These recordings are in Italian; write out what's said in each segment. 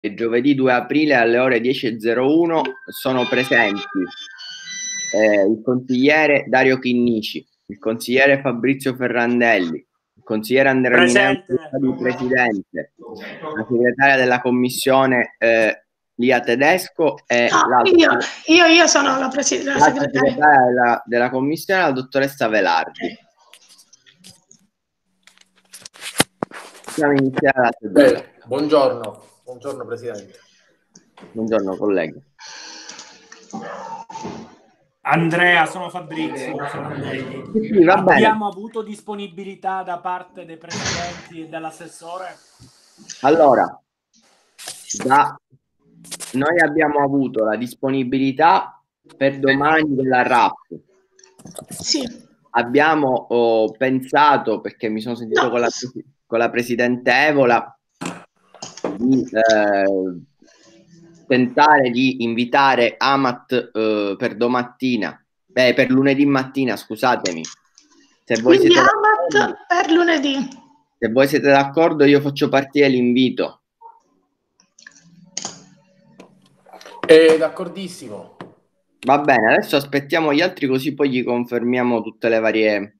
e giovedì 2 aprile alle ore 10:01 sono presenti il consigliere Dario Chinnici, il consigliere Fabrizio Ferrandelli, il consigliere Andrea Mineo, il presidente, la segretaria della commissione Lia Tedesco e io sono la segretaria della commissione, la dottoressa Velardi. Possiamo iniziare la seduta. Buongiorno Presidente. Buongiorno colleghi. Andrea, sono Fabrizio Ferrandelli. Sì, abbiamo avuto disponibilità da parte dei presidenti e dell'assessore? Allora, noi abbiamo avuto la disponibilità per domani della RAP. Sì. Abbiamo pensato, perché mi sono sentito con la Presidente Evola, di tentare di invitare Amat per domattina, per lunedì mattina, scusatemi. Quindi Amat per lunedì. Se voi siete d'accordo, io faccio partire l'invito. D'accordissimo. Va bene, adesso aspettiamo gli altri così poi gli confermiamo tutte le varie...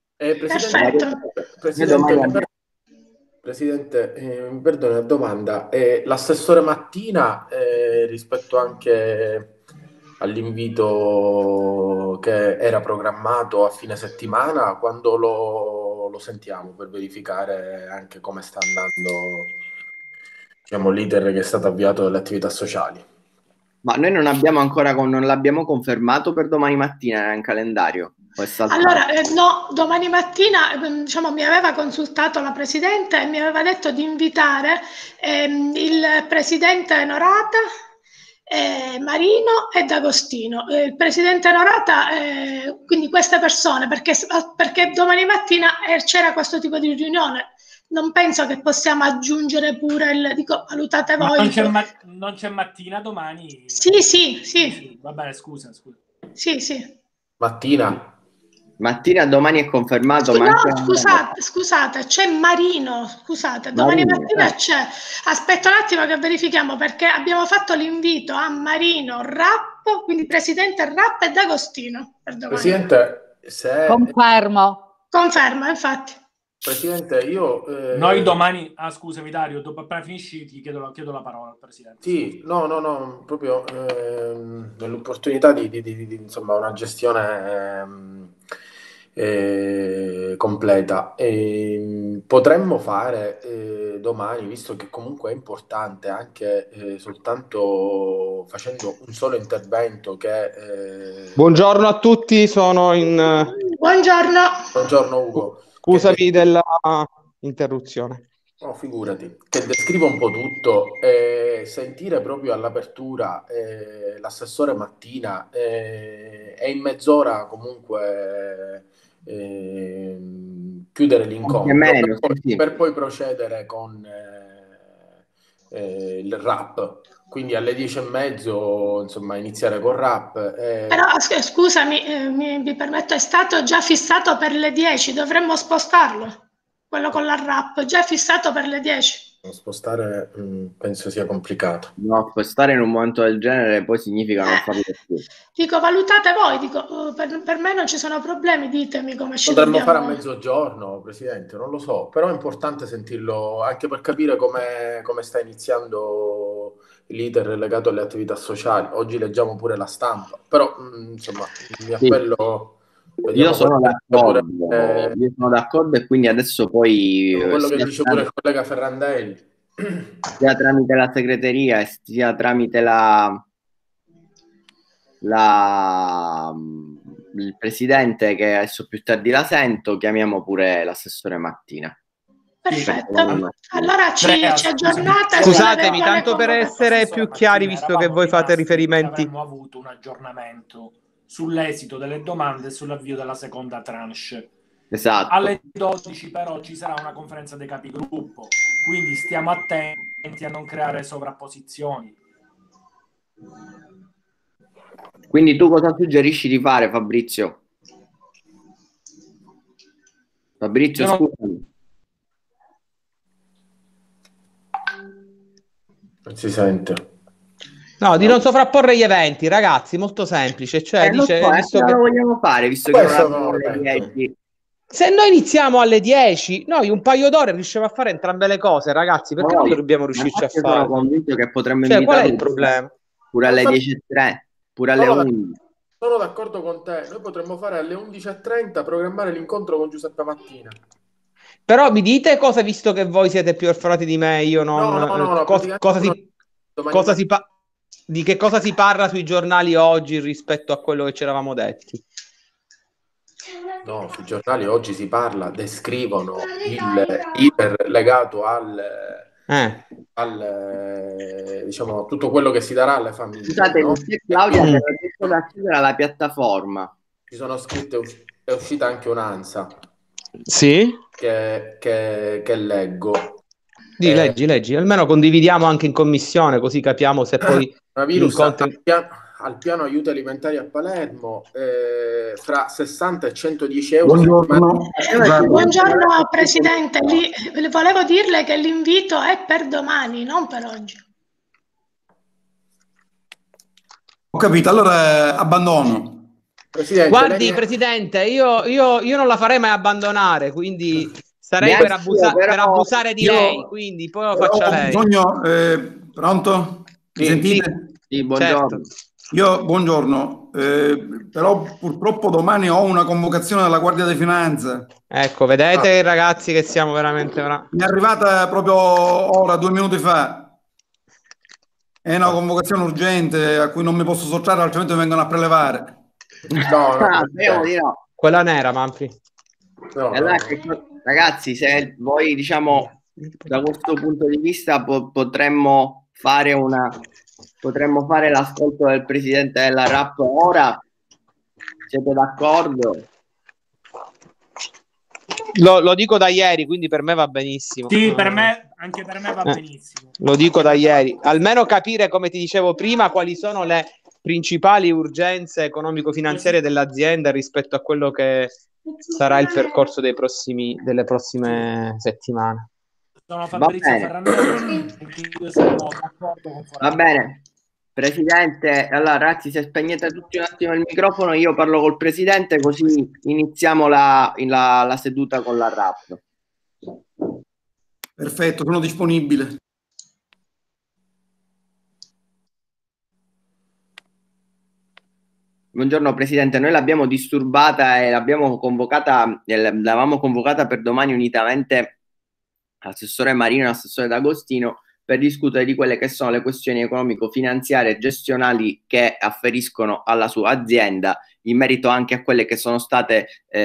Presidente, mi perdoni la domanda. L'assessore Mattina, rispetto anche all'invito che era programmato a fine settimana, quando lo sentiamo per verificare anche come sta andando, diciamo, l'iter che è stato avviato dalle attività sociali? Ma noi non l'abbiamo confermato per domani mattina in calendario. Allora, no, domani mattina diciamo, mi aveva consultato la Presidente e mi aveva detto di invitare il Presidente Norata, Marino e D'Agostino. Il Presidente Norata, quindi queste persone, perché domani mattina c'era questo tipo di riunione. Non penso che possiamo aggiungere pure dico, valutate voi. Non c'è mattina domani? Sì. Va bene, scusa. Sì. Mattina domani è confermato. Scusate, c'è Marino. Scusate, domani mattina c'è. Aspetta un attimo che verifichiamo, perché abbiamo fatto l'invito a Marino, Rapp, quindi Presidente Rapp e D'Agostino. Presidente, Conferma, infatti. Presidente, io... Noi domani... scusami Dario, dopo appena finisci ti chiedo la parola al Presidente. Sì, no, proprio nell'opportunità di insomma, una gestione completa. Potremmo fare domani, visto che comunque è importante, anche soltanto facendo un solo intervento che... Buongiorno a tutti, sono in... Buongiorno Ugo. Scusami della interruzione. No, figurati, che descrivo un po' tutto, sentire proprio all'apertura l'assessore Mattina e in mezz'ora comunque chiudere l'incontro per poi procedere con il rap. Quindi alle 10:30, insomma, iniziare col rap. Però scusami, mi permetto, è stato già fissato per le 10, dovremmo spostarlo. Quello con la rap, già fissato per le 10. Spostare penso sia complicato. No, spostare in un momento del genere poi significa non farlo più. Dico, valutate voi, dico, per me non ci sono problemi, ditemi come ci Potremmo dobbiamo... fare a mezzogiorno, Presidente, non lo so, però è importante sentirlo anche per capire come sta iniziando l'iter legato alle attività sociali. Oggi leggiamo pure la stampa, però insomma mi appello... Io sono d'accordo e quindi adesso poi... quello che dice pure il collega Ferrandelli. Sia tramite la segreteria sia tramite il presidente, che adesso più tardi la sento, chiamiamo pure l'assessore Mattina. Perfetto, allora ci aggiornate. Scusatemi, tanto per essere più chiari, visto che voi fate riferimenti. Avremmo avuto un aggiornamento sull'esito delle domande e sull'avvio della seconda tranche. Esatto. Alle 12 però ci sarà una conferenza dei capigruppo, quindi stiamo attenti a non creare sovrapposizioni. Quindi tu cosa suggerisci di fare, Fabrizio? Scusami. Non si sente. No, di non sovrapporre gli eventi, ragazzi, molto semplice. Cioè, Non dice, so, visto lo che vogliamo fare, visto che Questo ora non sono lo le metto. 10. se noi iniziamo alle 10, noi un paio d'ore riusciamo a fare entrambe le cose, ragazzi, perché non dobbiamo riuscirci a Infatti io sono fare? convinto che potremmo Cioè, qual è il invitarlo problema? pure alle 10:03, pure alle Sono da- 11. Sono d'accordo con te. Noi potremmo fare alle 11:30 programmare l'incontro con Giuseppe Mattina. Però mi dite cosa, visto che voi siete più afferrati di me, io non... No, praticamente domani cosa si di che cosa si parla sui giornali oggi rispetto a quello che ci eravamo detti? No, sui giornali oggi si parla, descrivono l'iter legato diciamo, tutto quello che si darà alle famiglie. Scusate, No? c'è Claudia che ha detto da chiudere alla piattaforma. Ci sono scritte, è uscita anche un'ANSA Sì? che leggo. Leggi, almeno condividiamo anche in commissione, così capiamo se poi Coronavirus al piano aiuti alimentari a Palermo, fra 60 e 110 euro. Buongiorno Presidente, volevo dirle che l'invito è per domani, non per oggi. Ho capito, allora abbandono. Presidente, guardi, Presidente, io non la farei mai abbandonare, quindi sarei per abusare di lei, quindi poi lo faccia lei. Bisogno, pronto? Mi sentite? Sì, buongiorno. Certo. Io, buongiorno, però purtroppo domani ho una convocazione della Guardia di Finanza. Ecco, vedete ragazzi che siamo veramente... Mi è arrivata proprio ora, 2 minuti fa. È una convocazione urgente a cui non mi posso sottrarre, altrimenti mi vengono a prelevare. No. Quella nera, Manfri. Allora, ragazzi, se voi, diciamo, da questo punto di vista potremmo fare l'ascolto del presidente della RAP ora. Siete d'accordo? Lo dico da ieri, quindi per me va benissimo. Sì, anche per me va benissimo. Lo dico da ieri. Almeno capire, come ti dicevo prima, quali sono le principali urgenze economico-finanziarie dell'azienda rispetto a quello che sarà il percorso delle prossime settimane. Sono Fabrizio Ferrandelli. Va bene. Presidente, allora ragazzi, se spegnete tutti un attimo il microfono, io parlo col presidente, così iniziamo la seduta con la RAP. Perfetto, sono disponibile. Buongiorno Presidente, noi l'abbiamo disturbata e l'avevamo convocata per domani unitamente all'assessore Marino e all'assessore D'Agostino per discutere di quelle che sono le questioni economico-finanziarie e gestionali che afferiscono alla sua azienda, in merito anche a quelle che sono state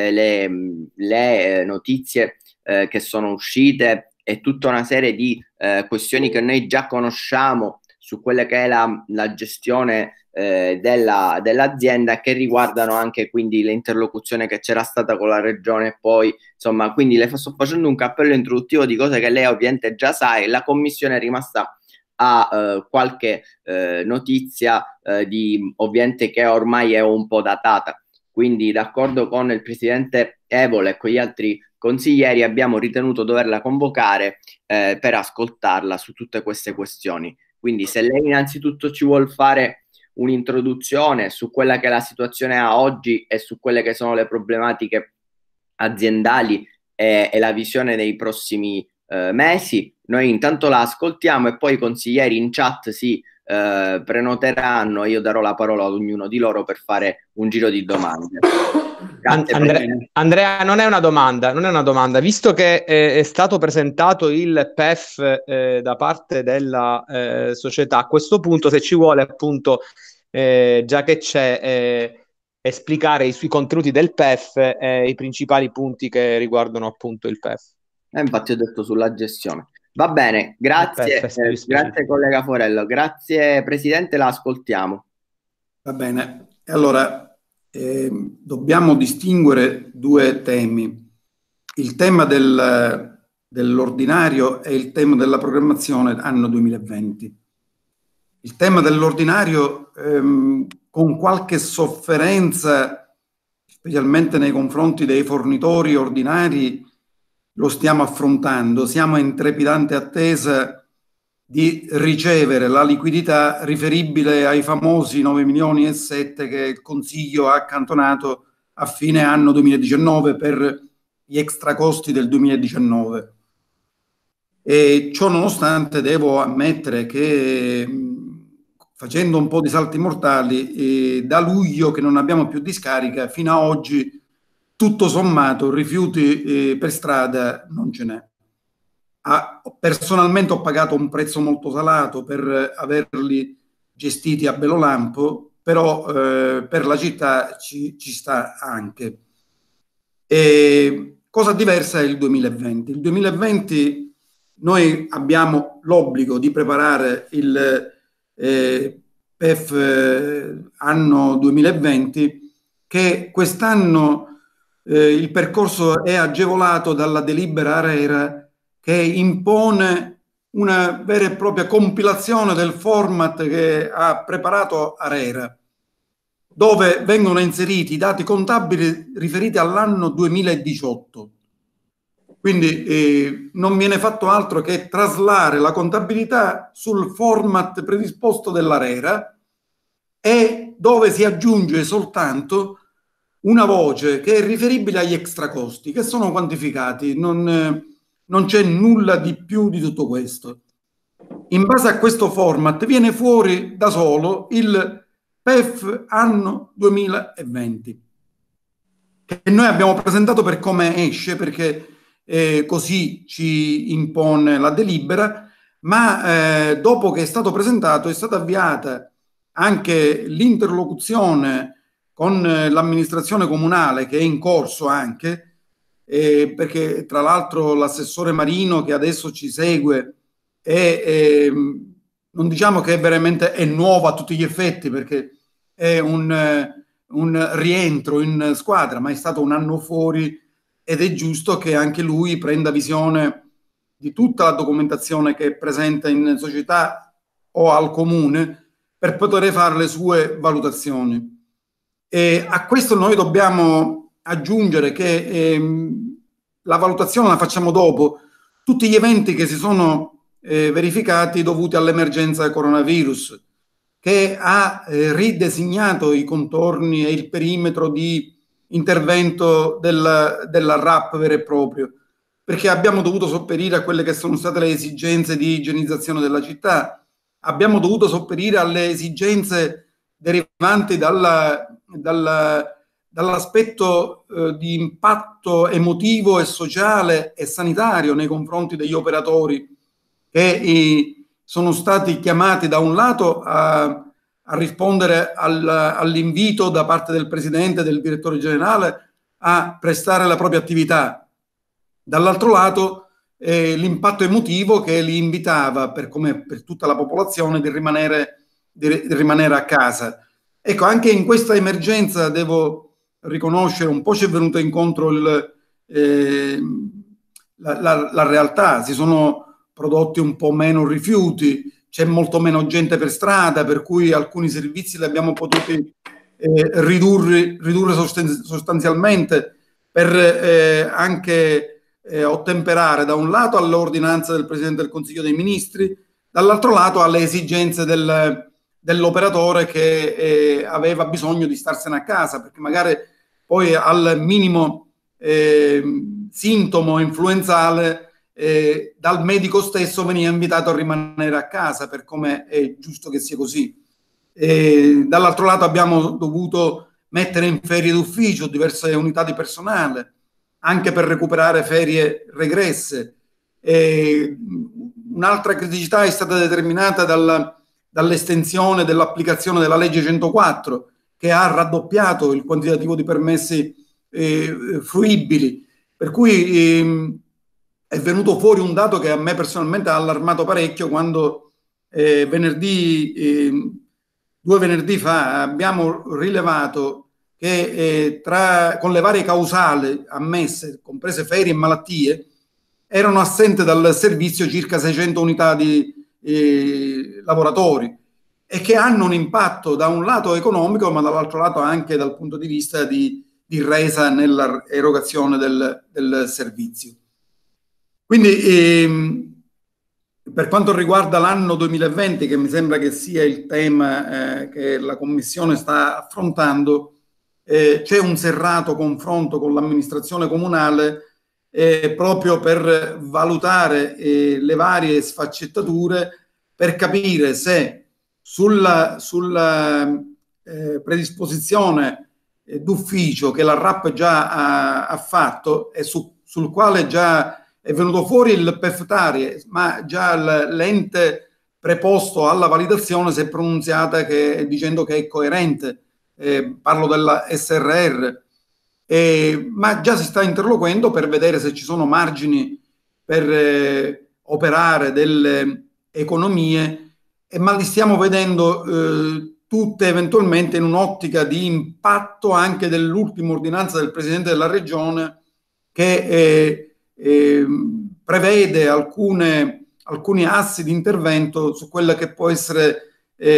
le notizie che sono uscite e tutta una serie di questioni che noi già conosciamo su quelle che è la gestione dell'azienda, che riguardano anche quindi l'interlocuzione che c'era stata con la regione. E poi insomma, quindi le sto facendo un cappello introduttivo di cose che lei ovviamente già sa, e la commissione è rimasta a qualche notizia di ovviamente che ormai è un po' datata. Quindi, d'accordo con il presidente Evole e con gli altri consiglieri, abbiamo ritenuto doverla convocare per ascoltarla su tutte queste questioni. Quindi, se lei innanzitutto ci vuol fare un'introduzione su quella che è la situazione a oggi e su quelle che sono le problematiche aziendali e la visione dei prossimi mesi, noi intanto la ascoltiamo e poi i consiglieri in chat si prenoteranno e io darò la parola ad ognuno di loro per fare un giro di domande. Andrea, non è una domanda, visto che è stato presentato il PEF da parte della società, a questo punto, se ci vuole appunto, già che c'è, esplicare sui contenuti del PEF e i principali punti che riguardano appunto il PEF. Infatti ho detto sulla gestione. Va bene, grazie, grazie collega Forello, grazie Presidente, la ascoltiamo. Va bene, allora dobbiamo distinguere 2 temi, il tema dell'ordinario e il tema della programmazione anno 2020. Il tema dell'ordinario, con qualche sofferenza, specialmente nei confronti dei fornitori ordinari, lo stiamo affrontando. Siamo in trepidante attesa di ricevere la liquidità riferibile ai famosi 9 milioni e 7 che il Consiglio ha accantonato a fine anno 2019 per gli extra costi del 2019. E ciò nonostante devo ammettere che facendo un po' di salti mortali, da luglio che non abbiamo più discarica, fino a oggi tutto sommato rifiuti per strada non ce n'è. Personalmente ho pagato un prezzo molto salato per averli gestiti a belo lampo, però per la città ci sta anche. Cosa diversa è il 2020. Il 2020 noi abbiamo l'obbligo di preparare il PEF anno 2020, che quest'anno il percorso è agevolato dalla delibera ARERA, che impone una vera e propria compilazione del format che ha preparato ARERA, dove vengono inseriti i dati contabili riferiti all'anno 2018. Quindi non viene fatto altro che traslare la contabilità sul format predisposto dall'ARERA, e dove si aggiunge soltanto una voce che è riferibile agli extra costi, che sono quantificati, non c'è nulla di più di tutto questo. In base a questo format viene fuori da solo il PEF anno 2020, che noi abbiamo presentato per come esce, perché così ci impone la delibera, ma dopo che è stato presentato è stata avviata anche l'interlocuzione con l'amministrazione comunale, che è in corso anche, perché tra l'altro l'assessore Marino, che adesso ci segue, non diciamo che veramente è nuovo a tutti gli effetti, perché è un rientro in squadra, ma è stato un anno fuori ed è giusto che anche lui prenda visione di tutta la documentazione che è presente in società o al comune per poter fare le sue valutazioni. E a questo noi dobbiamo aggiungere che la valutazione la facciamo dopo tutti gli eventi che si sono verificati dovuti all'emergenza coronavirus, che ha ridesignato i contorni e il perimetro di intervento della RAP vero e proprio, perché abbiamo dovuto sopperire a quelle che sono state le esigenze di igienizzazione della città, abbiamo dovuto sopperire alle esigenze derivanti dall'aspetto di impatto emotivo e sociale e sanitario nei confronti degli operatori che sono stati chiamati da un lato a rispondere all'invito da parte del presidente e del direttore generale a prestare la propria attività, dall'altro lato l'impatto emotivo che li invitava, come per tutta la popolazione, di rimanere a casa. Ecco, anche in questa emergenza devo riconoscere, un po' ci è venuta incontro la realtà, si sono prodotti un po' meno rifiuti, c'è molto meno gente per strada, per cui alcuni servizi li abbiamo potuti ridurre sostanzialmente per anche ottemperare da un lato alle ordinanze del Presidente del Consiglio dei Ministri, dall'altro lato alle esigenze dell'operatore che aveva bisogno di starsene a casa, perché magari poi al minimo sintomo influenzale dal medico stesso veniva invitato a rimanere a casa, per come è giusto che sia così. Dall'altro lato abbiamo dovuto mettere in ferie d'ufficio diverse unità di personale, anche per recuperare ferie regresse. Un'altra criticità è stata determinata dall'estensione dell'applicazione della legge 104, che ha raddoppiato il quantitativo di permessi fruibili, per cui è venuto fuori un dato che a me personalmente ha allarmato parecchio, quando 2 venerdì fa abbiamo rilevato che con le varie causali ammesse, comprese ferie e malattie, erano assenti dal servizio circa 600 unità di lavoratori, e che hanno un impatto da un lato economico, ma dall'altro lato anche dal punto di vista di resa nell'erogazione del servizio. Quindi Per quanto riguarda l'anno 2020, che mi sembra che sia il tema che la Commissione sta affrontando, c'è un serrato confronto con l'amministrazione comunale proprio per valutare le varie sfaccettature, per capire se sulla predisposizione d'ufficio che la RAP già ha fatto e sul quale già è venuto fuori il PEF Tari, ma già l'ente preposto alla validazione si è pronunziata dicendo che è coerente. Parlo della SRR, ma già si sta interloquendo per vedere se ci sono margini per operare delle economie, ma li stiamo vedendo tutte eventualmente in un'ottica di impatto anche dell'ultima ordinanza del Presidente della Regione che prevede alcuni assi di intervento su quello che può essere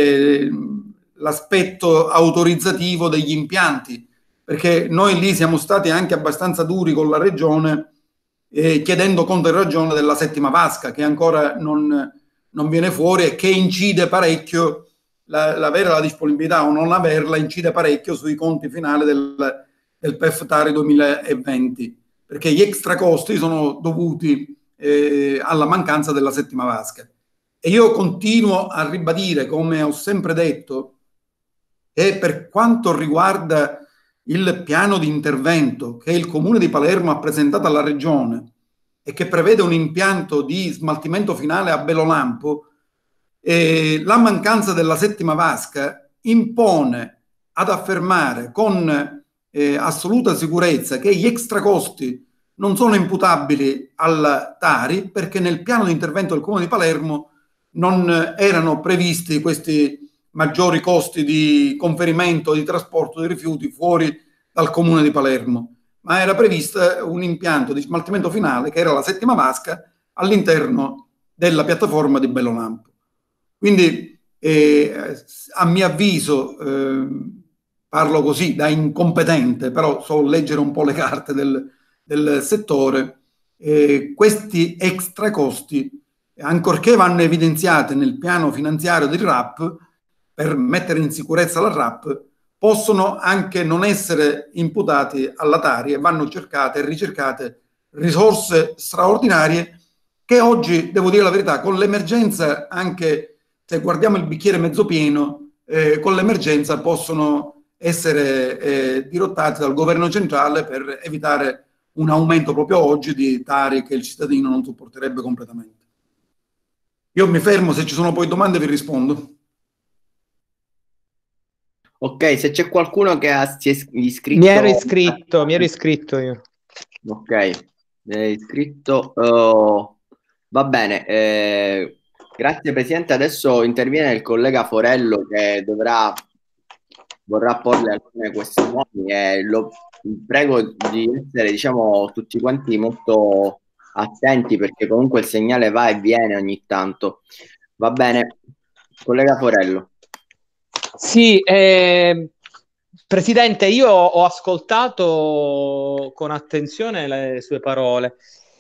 l'aspetto autorizzativo degli impianti, perché noi lì siamo stati anche abbastanza duri con la Regione chiedendo conto e ragione della settima vasca che ancora non viene fuori e che incide parecchio, l'avere la disponibilità o non averla incide parecchio sui conti finali del PEF Tari 2020, perché gli extra costi sono dovuti alla mancanza della settima vasca. E io continuo a ribadire, come ho sempre detto, che per quanto riguarda il piano di intervento che il Comune di Palermo ha presentato alla Regione e che prevede un impianto di smaltimento finale a Belolampo, la mancanza della settima vasca impone ad affermare con assoluta sicurezza che gli extra costi non sono imputabili al Tari, perché nel piano di intervento del Comune di Palermo non erano previsti questi maggiori costi di conferimento di trasporto dei rifiuti fuori dal Comune di Palermo, ma era previsto un impianto di smaltimento finale che era la settima vasca all'interno della piattaforma di Belolampo. Quindi a mio avviso, parlo così da incompetente, però so leggere un po' le carte del settore, questi extra costi, ancorché vanno evidenziati nel piano finanziario del RAP per mettere in sicurezza la RAP, possono anche non essere imputati alla Tari e vanno cercate e ricercate risorse straordinarie che oggi, devo dire la verità, con l'emergenza, anche se guardiamo il bicchiere mezzo pieno, con l'emergenza possono essere dirottate dal governo centrale per evitare un aumento proprio oggi di Tari che il cittadino non sopporterebbe completamente. Io mi fermo, se ci sono poi domande vi rispondo. Ok, se c'è qualcuno che si è iscritto... Mi ero iscritto io. Ok, è iscritto. Va bene, grazie Presidente. Adesso interviene il collega Forello che vorrà porle alcune questioni e lo prego di essere, diciamo, tutti quanti molto attenti perché comunque il segnale va e viene ogni tanto. Va bene, collega Forello. Sì, Presidente, io ho ascoltato con attenzione le sue parole.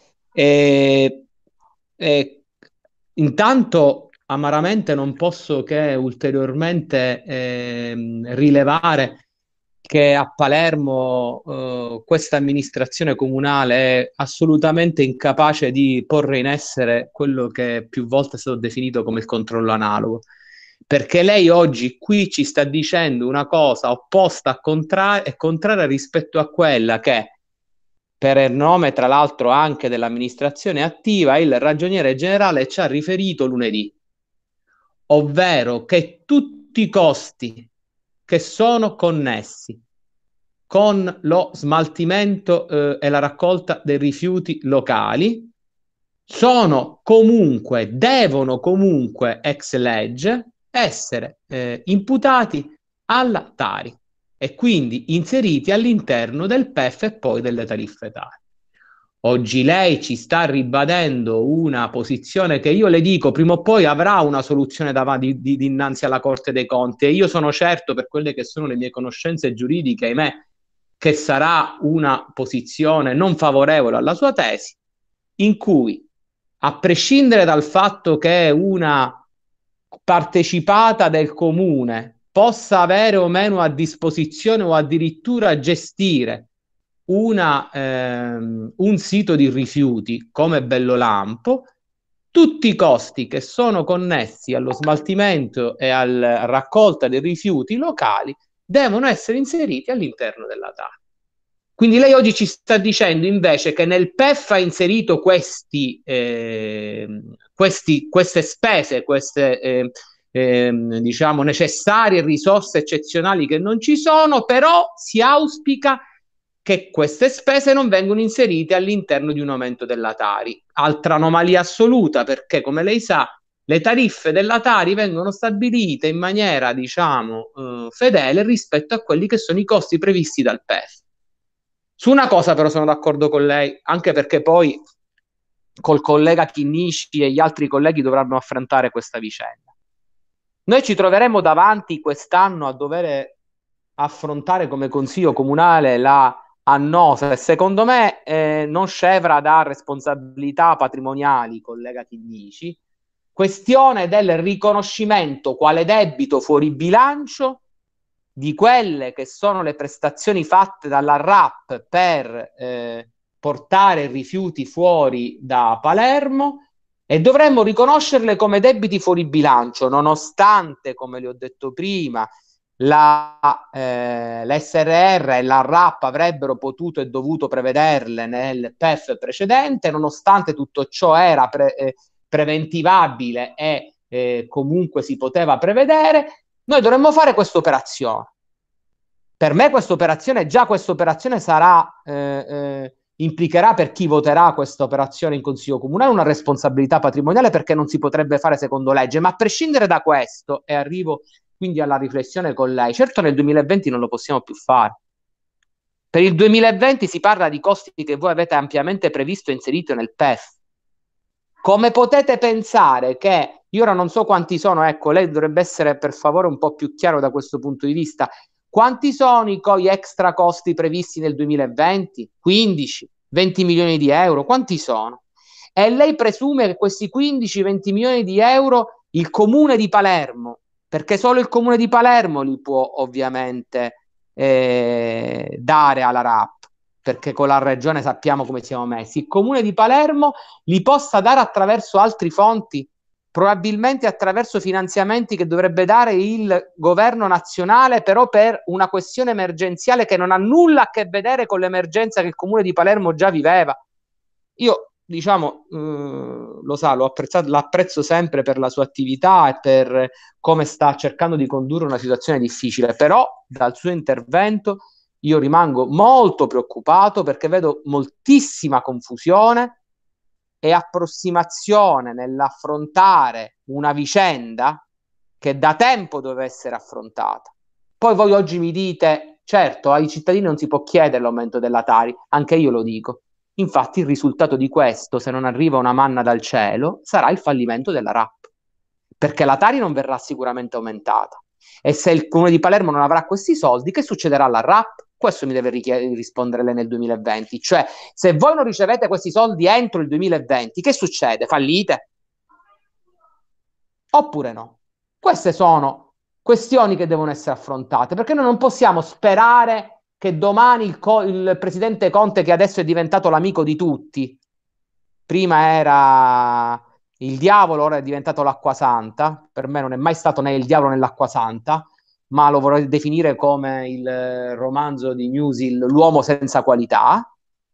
Intanto, amaramente, non posso che ulteriormente rilevare che a Palermo questa amministrazione comunale è assolutamente incapace di porre in essere quello che più volte è stato definito come il controllo analogo. Perché lei oggi qui ci sta dicendo una cosa opposta e contraria rispetto a quella che, per il nome tra l'altro anche dell'amministrazione attiva, il ragioniere generale ci ha riferito lunedì, ovvero che tutti i costi che sono connessi con lo smaltimento e la raccolta dei rifiuti locali devono comunque ex legge essere imputati alla Tari e quindi inseriti all'interno del PEF e poi delle tariffe Tari. Oggi lei ci sta ribadendo una posizione che io le dico prima o poi avrà una soluzione dinanzi alla Corte dei Conti e io sono certo, per quelle che sono le mie conoscenze giuridiche, ahimè, che sarà una posizione non favorevole alla sua tesi, in cui a prescindere dal fatto che una partecipata del comune possa avere o meno a disposizione o addirittura gestire un sito di rifiuti come Bellolampo, tutti i costi che sono connessi allo smaltimento e alla raccolta dei rifiuti locali devono essere inseriti all'interno della TARI. Quindi lei oggi ci sta dicendo invece che nel PEF ha inserito queste spese, queste diciamo necessarie risorse eccezionali che non ci sono, però si auspica che queste spese non vengono inserite all'interno di un aumento della Tari. Altra anomalia assoluta, perché come lei sa le tariffe della Tari vengono stabilite in maniera, diciamo, fedele rispetto a quelli che sono i costi previsti dal PEF. Su una cosa però sono d'accordo con lei, anche perché poi col collega Chinnici e gli altri colleghi dovranno affrontare questa vicenda. Noi ci troveremo davanti quest'anno a dover affrontare come consiglio comunale la annosa e secondo me non scevra da responsabilità patrimoniali, collega Chinnici, questione del riconoscimento quale debito fuori bilancio di quelle che sono le prestazioni fatte dalla RAP per portare rifiuti fuori da Palermo e dovremmo riconoscerle come debiti fuori bilancio, nonostante, come le ho detto prima, l'SRR e la RAP avrebbero potuto e dovuto prevederle nel PEF precedente, nonostante tutto ciò era preventivabile e comunque si poteva prevedere. Noi dovremmo fare questa operazione. Per me questa operazione sarà implicherà per chi voterà questa operazione in Consiglio Comunale una responsabilità patrimoniale, perché non si potrebbe fare secondo legge. Ma a prescindere da questo, e arrivo quindi alla riflessione con lei, certo nel 2020 non lo possiamo più fare. Per il 2020 si parla di costi che voi avete ampiamente previsto e inserito nel PEF. Come potete pensare che, io ora non so quanti sono, ecco, lei dovrebbe essere per favore un po' più chiaro da questo punto di vista, quanti sono gli extra costi previsti nel 2020? 15, 20 milioni di euro, quanti sono? E lei presume che questi 15-20 milioni di euro il Comune di Palermo, perché solo il Comune di Palermo li può ovviamente dare alla RAP, perché con la regione sappiamo come siamo messi, il Comune di Palermo li possa dare attraverso altri fonti, probabilmente attraverso finanziamenti che dovrebbe dare il governo nazionale, però per una questione emergenziale che non ha nulla a che vedere con l'emergenza che il Comune di Palermo già viveva. Io, diciamo, lo sa, l'apprezzo sempre per la sua attività e per come sta cercando di condurre una situazione difficile, però dal suo intervento io rimango molto preoccupato perché vedo moltissima confusione e approssimazione nell'affrontare una vicenda che da tempo deve essere affrontata. Poi voi oggi mi dite, certo, ai cittadini non si può chiedere l'aumento della Tari, anche io lo dico. Infatti il risultato di questo, se non arriva una manna dal cielo, sarà il fallimento della RAP, perché la Tari non verrà sicuramente aumentata. E se il Comune di Palermo non avrà questi soldi, che succederà alla RAP? Questo mi deve rispondere lei nel 2020. Cioè, se voi non ricevete questi soldi entro il 2020, che succede? Fallite? Oppure no? Queste sono questioni che devono essere affrontate, perché noi non possiamo sperare che domani il presidente Conte, che adesso è diventato l'amico di tutti, prima era il diavolo, ora è diventato l'acqua santa. Per me non è mai stato né il diavolo né l'acqua santa, ma lo vorrei definire come il romanzo di Musil, l'uomo senza qualità.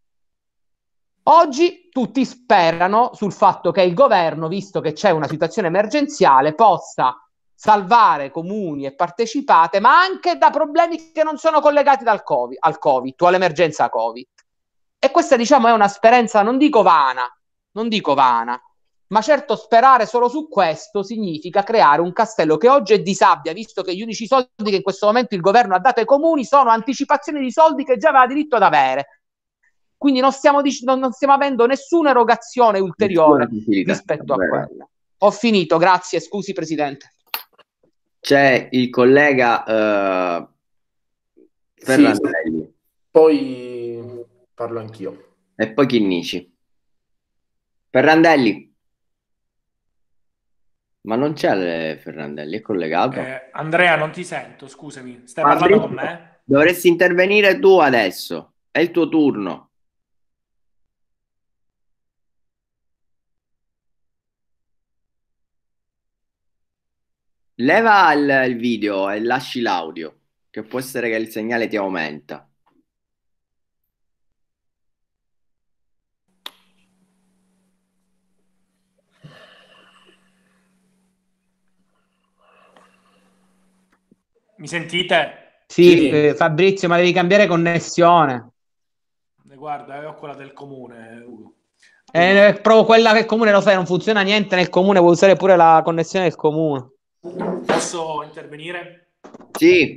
Oggi tutti sperano sul fatto che il governo, visto che c'è una situazione emergenziale, possa salvare comuni e partecipate, ma anche da problemi che non sono collegati al Covid o all'emergenza Covid. E questa, diciamo, è una speranza, non dico vana, ma certo sperare solo su questo significa creare un castello che oggi è di sabbia, visto che gli unici soldi che in questo momento il governo ha dato ai comuni sono anticipazioni di soldi che già aveva diritto ad avere. Quindi non stiamo avendo nessuna erogazione ulteriore rispetto a quella. Ho finito, grazie, scusi Presidente. C'è il collega Ferrandelli. Sì, poi parlo anch'io. E poi Chinnici. Ferrandelli. Ma non c'è Ferrandelli, è collegato. Andrea, non ti sento, scusami. Stai parlando con me? Dovresti intervenire tu adesso. È il tuo turno. Leva il video e lasci l'audio, che può essere che il segnale ti aumenta. Mi sentite? Sì, Fabrizio, ma devi cambiare connessione. Guarda, ho quella del comune, Ugo. Proprio quella che il comune lo fa, non funziona niente nel comune, puoi usare pure la connessione del comune. Posso intervenire? Sì.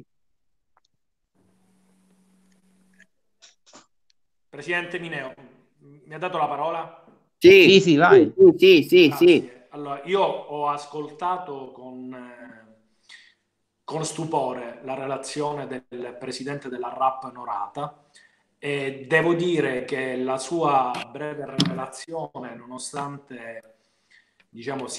Presidente Mineo, mi ha dato la parola? Sì, vai. Sì. Allora, io ho ascoltato con stupore la relazione del presidente della RAP Norata e devo dire che la sua breve rivelazione, nonostante diciamo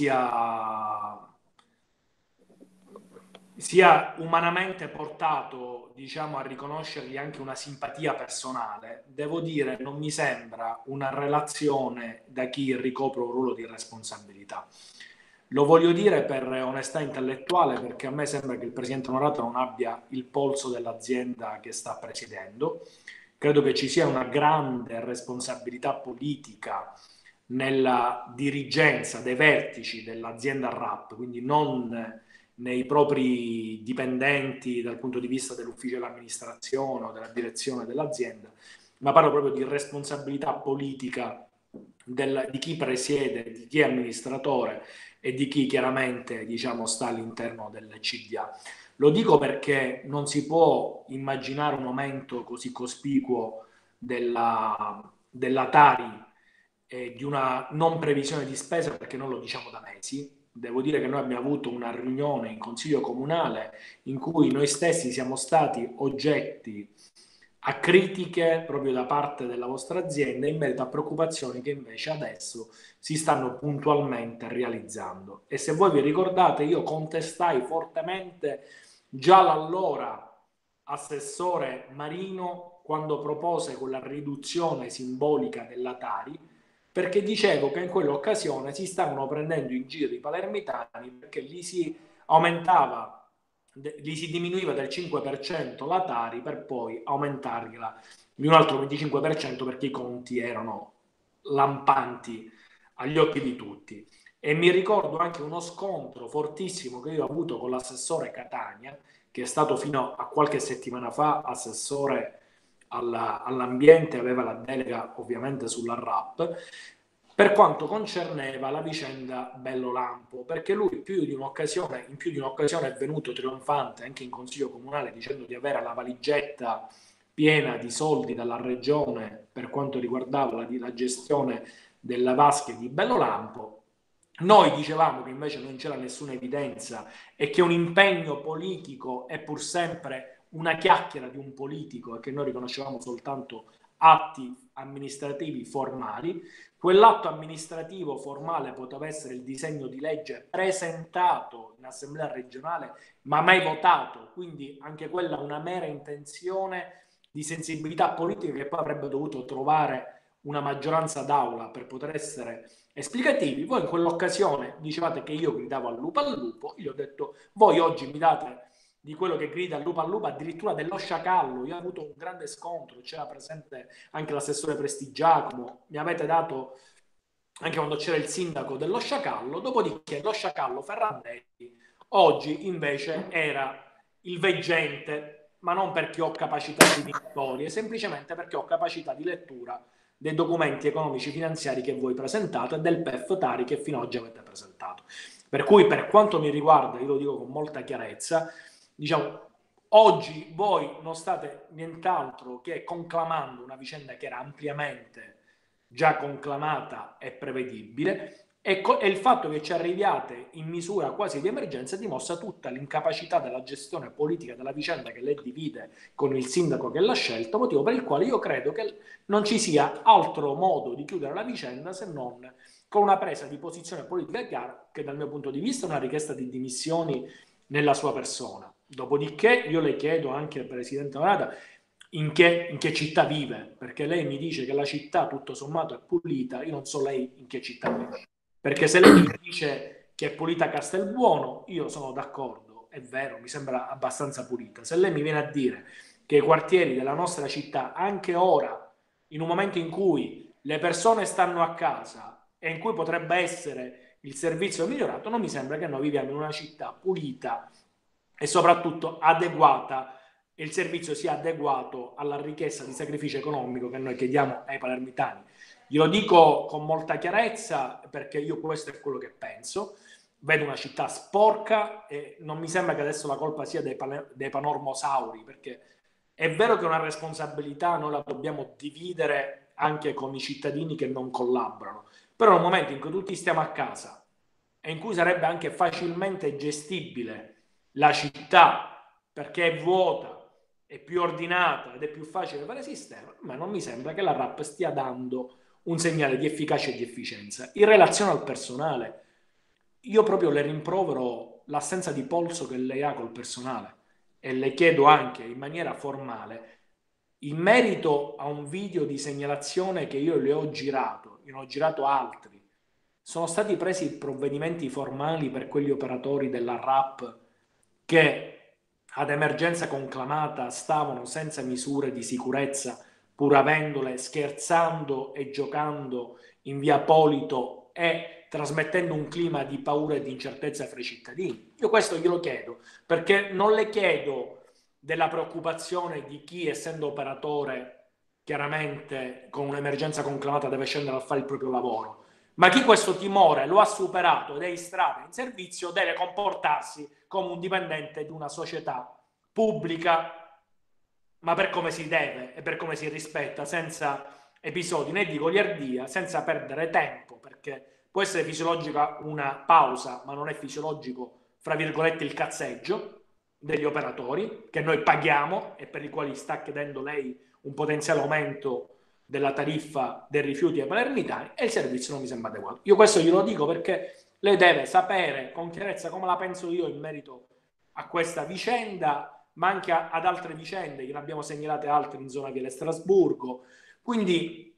sia umanamente portato, diciamo, a riconoscergli anche una simpatia personale, devo dire non mi sembra una relazione da chi ricopre un ruolo di responsabilità. Lo voglio dire per onestà intellettuale, perché a me sembra che il presidente Onorato non abbia il polso dell'azienda che sta presiedendo. Credo che ci sia una grande responsabilità politica nella dirigenza dei vertici dell'azienda RAP, quindi non nei propri dipendenti dal punto di vista dell'ufficio dell'amministrazione o della direzione dell'azienda, ma parlo proprio di responsabilità politica di chi presiede, di chi è amministratore e di chi chiaramente, diciamo, sta all'interno del CDA. Lo dico perché non si può immaginare un aumento così cospicuo della Tari e di una non previsione di spesa, perché non lo diciamo da mesi. Devo dire che noi abbiamo avuto una riunione in Consiglio Comunale in cui noi stessi siamo stati oggetti a critiche proprio da parte della vostra azienda in merito a preoccupazioni che invece adesso si stanno puntualmente realizzando. E se voi vi ricordate, io contestai fortemente già l'allora assessore Marino quando propose quella riduzione simbolica della Tari, perché dicevo che in quell'occasione si stavano prendendo in giro i palermitani perché gli si diminuiva del 5% la Tari per poi aumentarla di un altro 25% perché i conti erano lampanti agli occhi di tutti. E mi ricordo anche uno scontro fortissimo che io ho avuto con l'assessore Catania, che è stato fino a qualche settimana fa assessore all'ambiente, aveva la delega ovviamente sulla RAP, per quanto concerneva la vicenda Bello Lampo, perché lui in più di un'occasione è venuto trionfante anche in Consiglio Comunale dicendo di avere la valigetta piena di soldi dalla regione per quanto riguardava la gestione della vasche di Bello Lampo. Noi dicevamo che invece non c'era nessuna evidenza e che un impegno politico è pur sempre una chiacchiera di un politico e che noi riconoscevamo soltanto atti amministrativi formali. Quell'atto amministrativo formale poteva essere il disegno di legge presentato in assemblea regionale ma mai votato, quindi anche quella una mera intenzione di sensibilità politica che poi avrebbe dovuto trovare una maggioranza d'aula per poter essere esplicativi. Voi in quell'occasione dicevate che io gridavo al lupo, io ho detto voi oggi mi date di quello che grida al lupo, addirittura dello sciacallo. Io ho avuto un grande scontro, c'era presente anche l'assessore Prestigiacomo, mi avete dato anche quando c'era il sindaco dello sciacallo, dopodiché lo sciacallo Ferrandelli oggi invece era il veggente, ma non perché ho capacità divinatorie, semplicemente perché ho capacità di lettura dei documenti economici finanziari che voi presentate e del PEF Tari che fino ad oggi avete presentato. Per cui per quanto mi riguarda, io lo dico con molta chiarezza, diciamo, oggi voi non state nient'altro che conclamando una vicenda che era ampiamente già conclamata e prevedibile, e il fatto che ci arriviate in misura quasi di emergenza dimostra tutta l'incapacità della gestione politica della vicenda che lei divide con il sindaco che l'ha scelto, motivo per il quale io credo che non ci sia altro modo di chiudere la vicenda se non con una presa di posizione politica chiara, che dal mio punto di vista è una richiesta di dimissioni nella sua persona. Dopodiché io le chiedo anche al Presidente Onorata in che città vive, perché lei mi dice che la città tutto sommato è pulita, io non so lei in che città vive, perché se lei mi dice che è pulita Castelbuono, io sono d'accordo, è vero, mi sembra abbastanza pulita. Se lei mi viene a dire che i quartieri della nostra città, anche ora, in un momento in cui le persone stanno a casa e in cui potrebbe essere il servizio migliorato, non mi sembra che noi viviamo in una città pulita e soprattutto adeguata, e il servizio sia adeguato alla richiesta di sacrificio economico che noi chiediamo ai palermitani. Glielo dico con molta chiarezza perché io questo è quello che penso. Vedo una città sporca e non mi sembra che adesso la colpa sia dei panormosauri, perché è vero che una responsabilità noi la dobbiamo dividere anche con i cittadini che non collaborano, però nel momento in cui tutti stiamo a casa e in cui sarebbe anche facilmente gestibile la città perché è vuota, è più ordinata ed è più facile fare sistema, ma non mi sembra che la RAP stia dando un segnale di efficacia e di efficienza. In relazione al personale, io proprio le rimprovero l'assenza di polso che lei ha col personale e le chiedo anche in maniera formale, in merito a un video di segnalazione che io le ho girato, io ne ho girato altri, sono stati presi provvedimenti formali per quegli operatori della RAP che ad emergenza conclamata stavano senza misure di sicurezza, pur avendole, scherzando e giocando in via Polito e trasmettendo un clima di paura e di incertezza fra i cittadini. Io questo glielo chiedo, perché non le chiedo della preoccupazione di chi, essendo operatore, chiaramente con un'emergenza conclamata deve scendere a fare il proprio lavoro, ma chi questo timore lo ha superato ed è in strada, in servizio, deve comportarsi come un dipendente di una società pubblica, ma per come si deve e per come si rispetta, senza episodi né di goliardia, senza perdere tempo, perché può essere fisiologica una pausa, ma non è fisiologico, fra virgolette, il cazzeggio degli operatori che noi paghiamo e per i quali sta chiedendo lei un potenziale aumento della tariffa dei rifiuti ai palermitani, e il servizio non mi sembra adeguato. Io questo glielo dico perché lei deve sapere con chiarezza come la penso io in merito a questa vicenda, ma anche ad altre vicende, che ne abbiamo segnalate altre in zona Viale Strasburgo. Quindi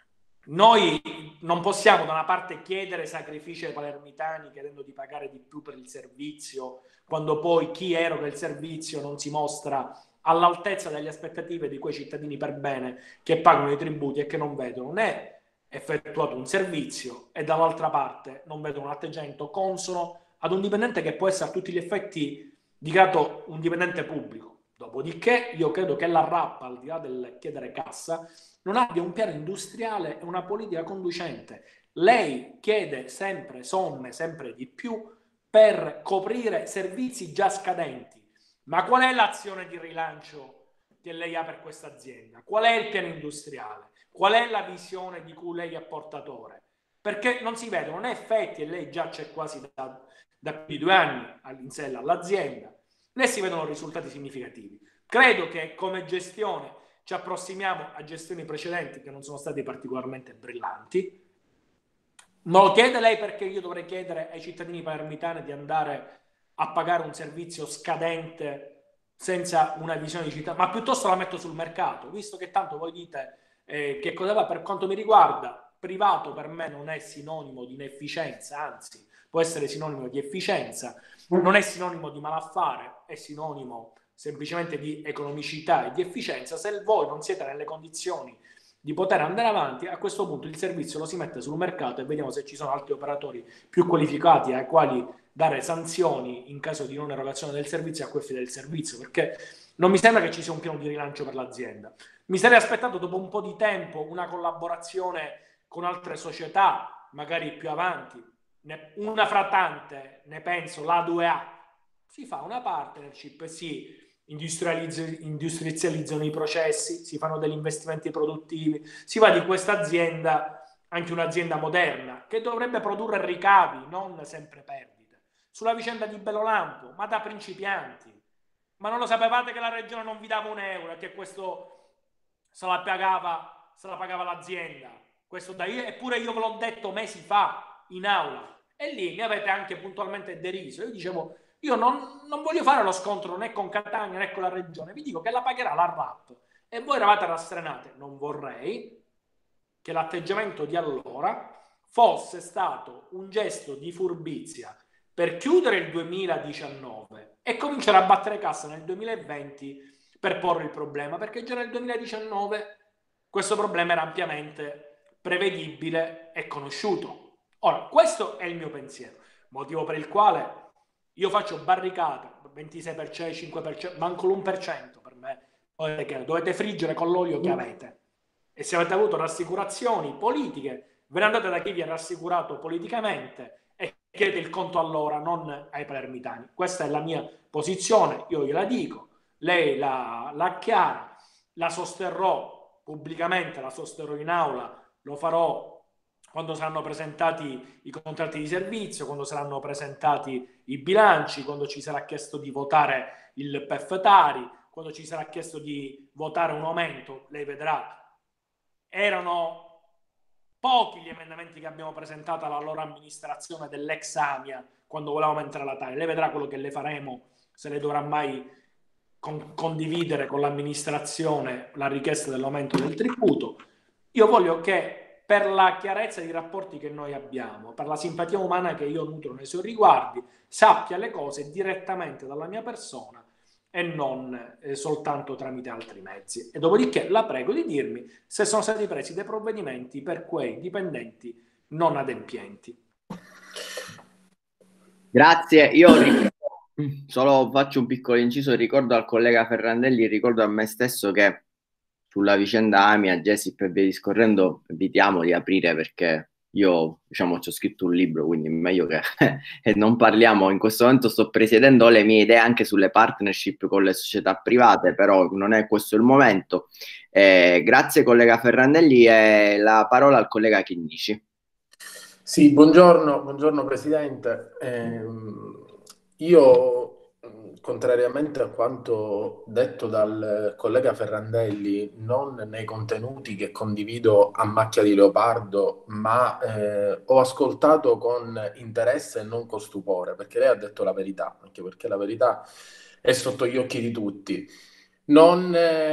noi non possiamo da una parte chiedere sacrifici ai palermitani chiedendo di pagare di più per il servizio, quando poi chi eroga il servizio non si mostra all'altezza delle aspettative di quei cittadini per bene che pagano i tributi e che non vedono né effettuato un servizio e dall'altra parte non vedono un atteggiamento consono ad un dipendente che può essere a tutti gli effetti dichiarato un dipendente pubblico. Dopodiché io credo che la RAP, al di là del chiedere cassa, non abbia un piano industriale e una politica conducente. Lei chiede sempre somme, sempre di più, per coprire servizi già scadenti. Ma qual è l'azione di rilancio che lei ha per questa azienda? Qual è il piano industriale? Qual è la visione di cui lei è portatore? Perché non si vedono né effetti, e lei già c'è quasi da più di 2 anni all'insella all'azienda, né si vedono risultati significativi. Credo che come gestione ci approssimiamo a gestioni precedenti che non sono state particolarmente brillanti. Me lo chiede lei perché io dovrei chiedere ai cittadini palermitani di andare a pagare un servizio scadente senza una visione di città, ma piuttosto la metto sul mercato, visto che tanto voi dite che cosa va. Per quanto mi riguarda, privato per me non è sinonimo di inefficienza, anzi può essere sinonimo di efficienza, non è sinonimo di malaffare, è sinonimo semplicemente di economicità e di efficienza. Se voi non siete nelle condizioni di poter andare avanti, a questo punto il servizio lo si mette sul mercato e vediamo se ci sono altri operatori più qualificati ai quali dare sanzioni in caso di non erogazione del servizio a questi del servizio, perché non mi sembra che ci sia un piano di rilancio per l'azienda. Mi sarei aspettato dopo un po' di tempo una collaborazione con altre società, magari più avanti, una fra tante, ne penso la 2A, si fa una partnership, si industrializzano i processi, si fanno degli investimenti produttivi, si fa di questa azienda anche un'azienda moderna che dovrebbe produrre ricavi, non sempre perdite. Sulla vicenda di Bellolampo, ma da principianti, ma non lo sapevate che la regione non vi dava un euro e che questo se la pagava l'azienda? Questo eppure io ve l'ho detto mesi fa in aula e lì mi avete anche puntualmente deriso. Io dicevo, io non voglio fare lo scontro né con Catania né con la regione, vi dico che la pagherà la RAP e voi eravate rastrenate. Non vorrei che l'atteggiamento di allora fosse stato un gesto di furbizia per chiudere il 2019 e cominciare a battere cassa nel 2020 per porre il problema, perché già nel 2019 questo problema era ampiamente prevedibile e conosciuto. Ora, questo è il mio pensiero, motivo per il quale io faccio barricate, 26%, 5%, manco l'1% per me. Dovete friggere con l'olio che avete. E se avete avuto rassicurazioni politiche, ve ne andate da chi vi ha rassicurato politicamente e chiedete il conto a loro, non ai palermitani. Questa è la mia posizione, io gliela dico, lei la chiara, la sosterrò pubblicamente, la sosterrò in aula, lo farò quando saranno presentati i contratti di servizio, quando saranno presentati i bilanci, quando ci sarà chiesto di votare il PEF Tari, quando ci sarà chiesto di votare un aumento. Lei vedrà, erano pochi gli emendamenti che abbiamo presentato alla loro amministrazione dell'ex Amia quando volevamo aumentare la Tari. Lei vedrà quello che le faremo, se lei dovrà mai condividere con l'amministrazione la richiesta dell'aumento del tributo. Io voglio che, per la chiarezza dei rapporti che noi abbiamo, per la simpatia umana che io nutro nei suoi riguardi, sappia le cose direttamente dalla mia persona e non soltanto tramite altri mezzi. E dopodiché la prego di dirmi se sono stati presi dei provvedimenti per quei dipendenti non adempienti. Grazie, io solo faccio un piccolo inciso, ricordo al collega Ferrandelli, ricordo a me stesso che sulla vicenda Amia, Gesip e via discorrendo evitiamo di aprire, perché io, diciamo, ci ho scritto un libro, quindi è meglio che e non parliamo. In questo momento sto presiedendo le mie idee anche sulle partnership con le società private, però non è questo il momento. Grazie collega Ferrandelli, e la parola al collega Chinnici. Sì, buongiorno Presidente. Io, contrariamente a quanto detto dal collega Ferrandelli, non nei contenuti che condivido a macchia di leopardo, ma ho ascoltato con interesse e non con stupore, perché lei ha detto la verità, anche perché la verità è sotto gli occhi di tutti. Non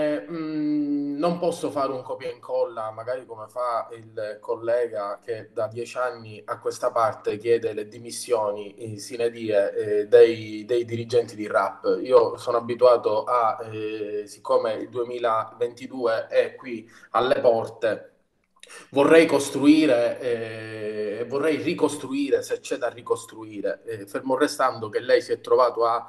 posso fare un copia e incolla, magari come fa il collega che da 10 anni a questa parte chiede le dimissioni sine die dei dirigenti di RAP. Io sono abituato a, siccome il 2022 è qui alle porte, vorrei costruire, vorrei ricostruire se c'è da ricostruire, fermo restando che lei si è trovato a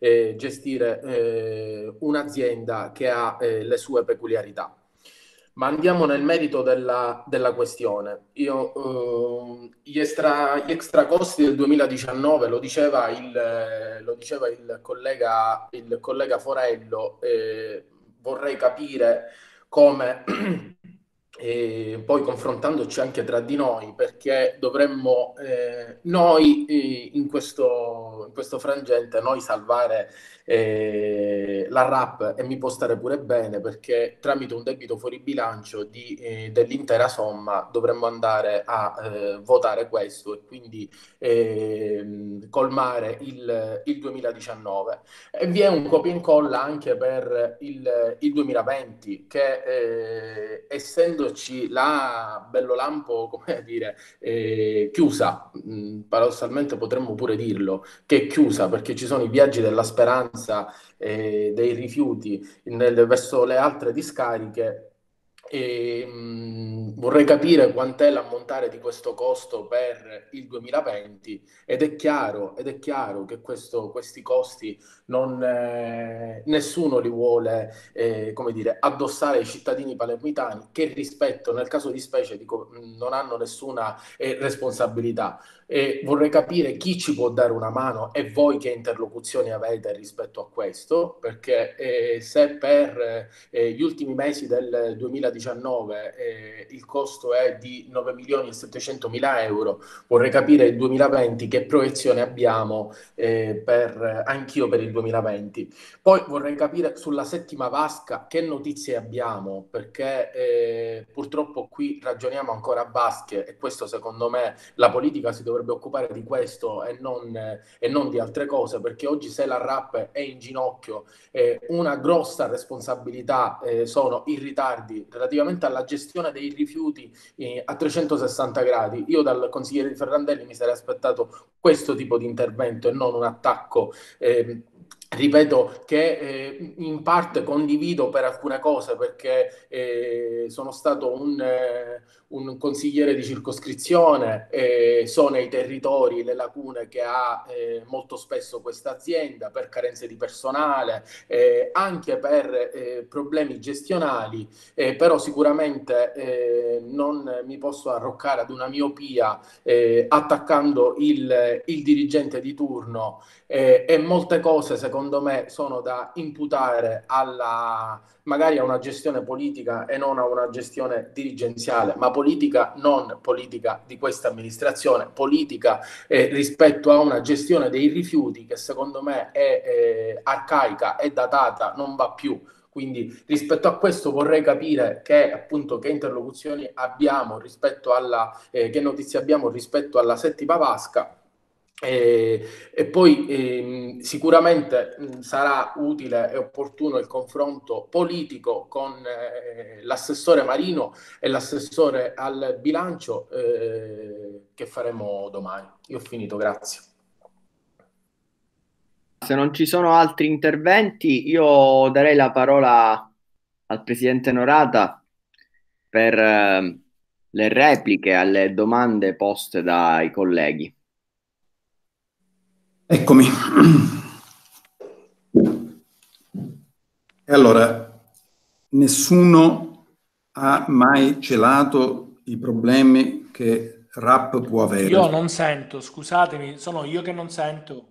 gestire un'azienda che ha le sue peculiarità. Ma andiamo nel merito della questione. Gli extra costi del 2019, lo diceva il collega Forello, vorrei capire come, poi confrontandoci anche tra di noi, perché dovremmo noi in questo frangente noi salvare la RAP, e mi può stare pure bene, perché tramite un debito fuori bilancio dell'intera somma dovremmo andare a votare questo e quindi colmare il 2019. E vi è un copia e incolla anche per il 2020 che essendoci la Bellolampo, come dire, chiusa, paradossalmente potremmo pure dirlo, che è chiusa perché ci sono i viaggi della speranza dei rifiuti verso le altre discariche. Vorrei capire quant'è l'ammontare di questo costo per il 2020 ed è chiaro che questi costi nessuno li vuole come dire, addossare ai cittadini palermitani, che rispetto nel caso di specie non hanno nessuna responsabilità. E vorrei capire chi ci può dare una mano e voi che interlocuzioni avete rispetto a questo, perché se per gli ultimi mesi del 2019 il costo è di 9.700.000 euro, vorrei capire il 2020 che proiezione abbiamo anch'io per il 2020. Poi vorrei capire sulla settima vasca che notizie abbiamo, perché purtroppo qui ragioniamo ancora a vasche e questo secondo me la politica si dovrebbe occupare di questo e non di altre cose, perché oggi se la RAP è in ginocchio una grossa responsabilità sono i ritardi relativamente alla gestione dei rifiuti a 360 gradi. Io dal consigliere Ferrandelli mi sarei aspettato questo tipo di intervento e non un attacco ripeto che in parte condivido per alcune cose, perché sono stato un consigliere di circoscrizione, so nei territori le lacune che ha molto spesso questa azienda per carenze di personale, anche per problemi gestionali, però sicuramente non mi posso arroccare ad una miopia attaccando il dirigente di turno, e molte cose secondo me sono da imputare magari a una gestione politica e non a una gestione dirigenziale, ma politica non politica di questa amministrazione, politica rispetto a una gestione dei rifiuti che secondo me è arcaica, è datata, non va più. Quindi rispetto a questo vorrei capire che interlocuzioni abbiamo rispetto che notizie abbiamo rispetto alla settima vasca. E poi sicuramente sarà utile e opportuno il confronto politico con l'assessore Marino e l'assessore al bilancio che faremo domani. Io ho finito, grazie. Se non ci sono altri interventi, io darei la parola al presidente Norata per le repliche alle domande poste dai colleghi. Eccomi. E allora, nessuno ha mai celato i problemi che RAP può avere. Io non sento, scusatemi, sono io che non sento.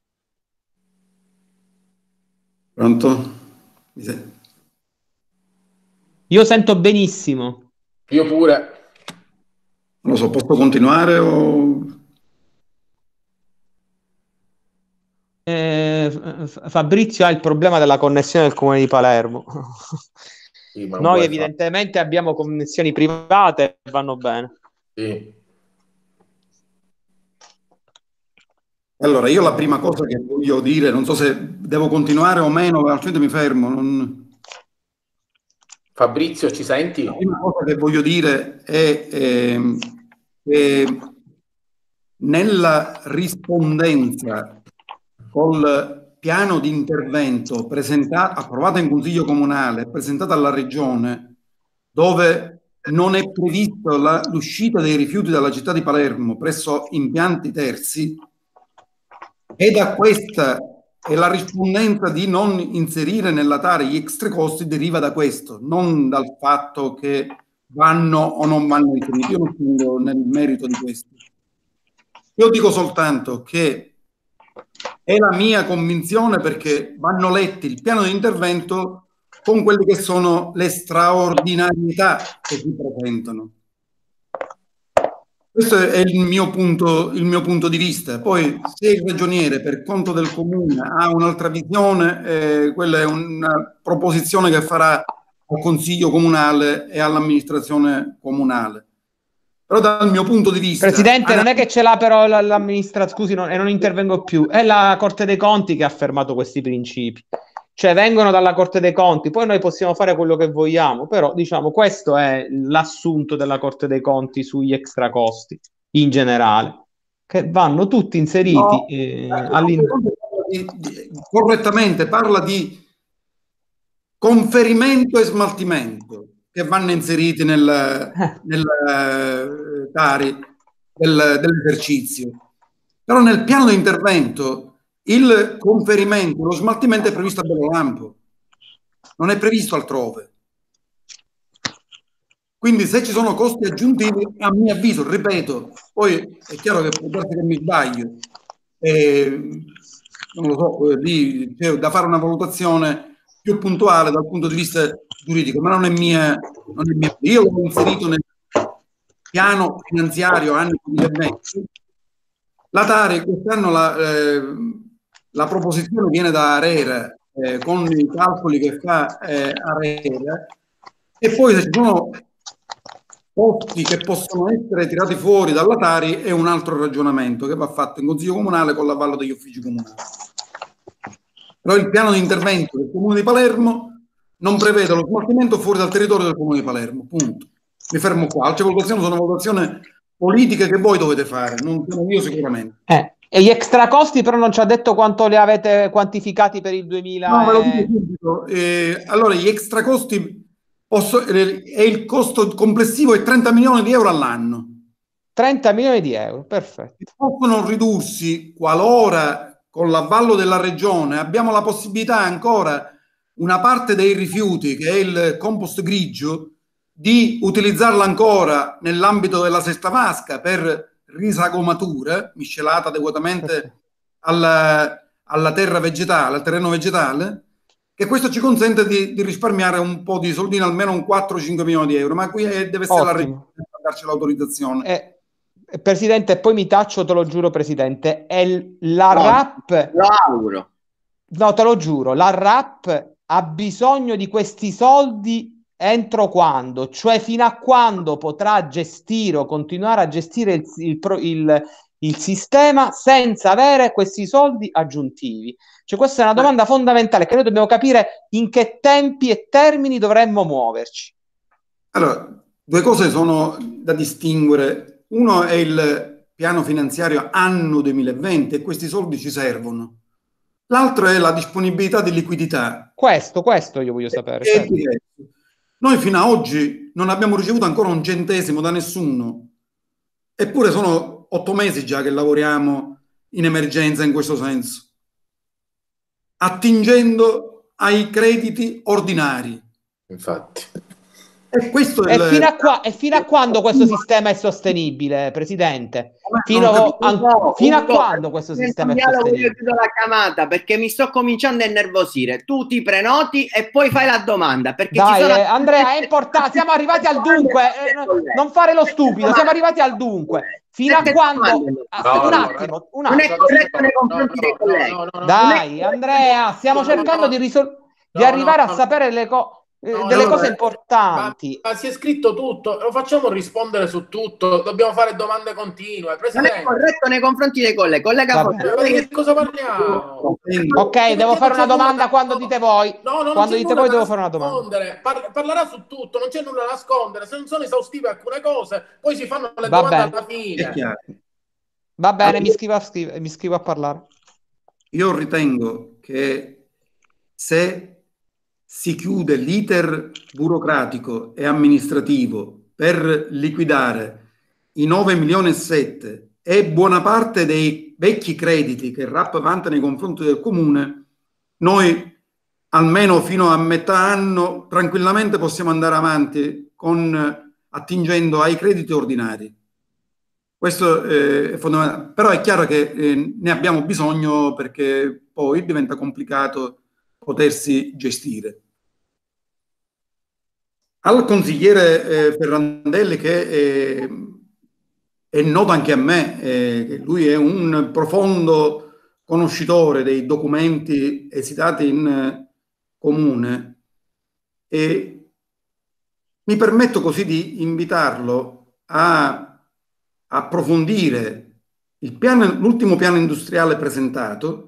Pronto? Io sento benissimo. Io pure. Non lo so, posso continuare o... Fabrizio ha il problema della connessione del Comune di Palermo. Sì, Noi evidentemente abbiamo connessioni private e vanno bene. Sì. Allora, io la prima cosa che voglio dire, non so se devo continuare o meno, altrimenti mi fermo. Fabrizio, ci senti? La prima cosa che voglio dire è che nella rispondenza col piano di intervento approvato in Consiglio Comunale, presentato alla Regione, dove non è prevista l'uscita dei rifiuti dalla città di Palermo presso impianti terzi, e da questa e la rispondenza di non inserire nella tara gli extra costi deriva da questo, non dal fatto che vanno o non vanno inseriti. Io non sono nel merito di questo. Io dico soltanto che è la mia convinzione, perché vanno letti il piano di intervento con quelle che sono le straordinarietà che si presentano. Questo è il mio punto di vista. Poi, se il ragioniere per conto del comune ha un'altra visione, quella è una proposizione che farà al Consiglio Comunale e all'amministrazione comunale. Però dal mio punto di vista... Presidente, non è che ce l'ha però l'amministrazione, scusi, e non intervengo più, è la Corte dei Conti che ha affermato questi principi. Cioè vengono dalla Corte dei Conti, poi noi possiamo fare quello che vogliamo, però diciamo questo è l'assunto della Corte dei Conti sugli extra costi in generale, che vanno tutti inseriti correttamente parla di conferimento e smaltimento, che vanno inseriti nel tari dell'esercizio. Però nel piano di intervento il conferimento, lo smaltimento è previsto a Bellolampo, non è previsto altrove. Quindi se ci sono costi aggiuntivi, a mio avviso, ripeto, poi è chiaro che può darsi che mi sbaglio, non lo so, lì c'è da fare una valutazione più puntuale dal punto di vista giuridico, ma non è mia. Io l'ho inserito nel piano finanziario anni 2020. La Tari, quest'anno la proposizione viene da ARERA, con i calcoli che fa ARERA, e poi se ci sono costi che possono essere tirati fuori dalla Tari è un altro ragionamento che va fatto in Consiglio Comunale con l'avvallo degli uffici comunali. Però il piano di intervento del Comune di Palermo non prevede lo smaltimento fuori dal territorio del Comune di Palermo, punto. Mi fermo qua. Altre valutazioni sono valutazioni politiche che voi dovete fare, non sono io sicuramente. E gli extra costi però non ci ha detto quanto li avete quantificati per il 2000? No, me lo dico subito. Allora, gli extra costi, e il costo complessivo è 30 milioni di euro all'anno. 30 milioni di euro, perfetto. Possono ridursi qualora con l'avvallo della regione abbiamo la possibilità ancora una parte dei rifiuti, che è il compost grigio, di utilizzarla ancora nell'ambito della cesta vasca per risagomatura, miscelata adeguatamente alla terra vegetale, al terreno vegetale, che questo ci consente di risparmiare un po' di soldini, almeno un 4-5 milioni di euro, ma qui deve essere la regione a darci l'autorizzazione. Presidente, poi mi taccio, te lo giuro, Presidente, RAP... Lo auguro. No, te lo giuro, la RAP ha bisogno di questi soldi entro quando? Cioè fino a quando potrà gestire o continuare a gestire il sistema senza avere questi soldi aggiuntivi? Cioè questa è una domanda fondamentale che noi dobbiamo capire in che tempi e termini dovremmo muoverci. Allora, due cose sono da distinguere. Uno è il piano finanziario anno 2020 e questi soldi ci servono. L'altro è la disponibilità di liquidità. Questo io voglio sapere. Certo. Noi fino ad oggi non abbiamo ricevuto ancora un centesimo da nessuno, eppure sono 8 mesi già che lavoriamo in emergenza in questo senso, attingendo ai crediti ordinari. Infatti. E questo è fino a quando questo sistema è sostenibile, Presidente? Fino a quando questo sistema è sostenibile? Io chiudo la chiamata perché mi sto cominciando a innervosire. Tu ti prenoti e poi fai la domanda. Perché dai, Andrea, è importante. Siamo arrivati al dunque. Non fare lo stupido, siamo arrivati al dunque. Fino a quando? Un attimo. Non è corretto nei confronti dei colleghi. Dai, Andrea, stiamo cercando di arrivare a sapere le cose. Delle cose importanti. Ma si è scritto tutto, lo facciamo rispondere su tutto, dobbiamo fare domande continue. Presidente. Non è corretto nei confronti dei colleghi. Collega, di cosa parliamo? Ok, devo fare una domanda quando dite voi. Quando dite voi devo fare una domanda. Parlerà su tutto, non c'è nulla da nascondere. Se non sono esaustive alcune cose, poi si fanno le domande alla fine. Va bene, mi scrivo a parlare. Io ritengo che se si chiude l'iter burocratico e amministrativo per liquidare i 9 milioni e 7 e buona parte dei vecchi crediti che il RAP vanta nei confronti del comune, noi almeno fino a metà anno tranquillamente possiamo andare avanti attingendo ai crediti ordinari. Questo è fondamentale, però è chiaro che ne abbiamo bisogno perché poi diventa complicato potersi gestire. Al consigliere Ferrandelli, che è noto anche a me, che lui è un profondo conoscitore dei documenti esitati in comune, e mi permetto così di invitarlo a approfondire l'ultimo piano industriale presentato,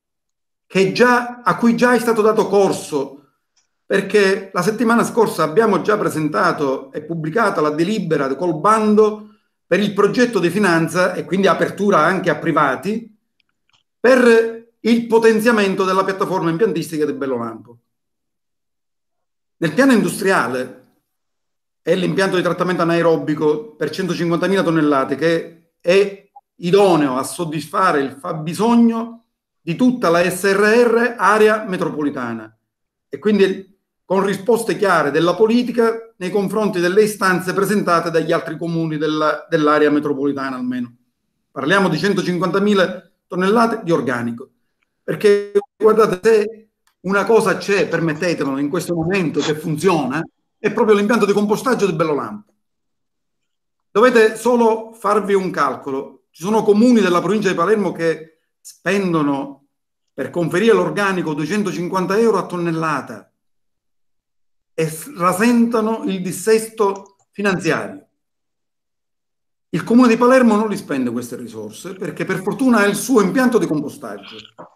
a cui già è stato dato corso, perché la settimana scorsa abbiamo già presentato e pubblicata la delibera col bando per il progetto di finanza e quindi apertura anche a privati per il potenziamento della piattaforma impiantistica di Bellolampo. Nel piano industriale è l'impianto di trattamento anaerobico per 150.000 tonnellate che è idoneo a soddisfare il fabbisogno di tutta la SRR area metropolitana, e quindi con risposte chiare della politica nei confronti delle istanze presentate dagli altri comuni dell'area metropolitana almeno. Parliamo di 150.000 tonnellate di organico. Perché guardate, se una cosa c'è, permettetemelo, in questo momento che funziona, è proprio l'impianto di compostaggio di Bellolampo. Dovete solo farvi un calcolo. Ci sono comuni della provincia di Palermo che spendono per conferire l'organico 250 euro a tonnellata e rasentano il dissesto finanziario. Il comune di Palermo non li spende queste risorse perché per fortuna ha il suo impianto di compostaggio.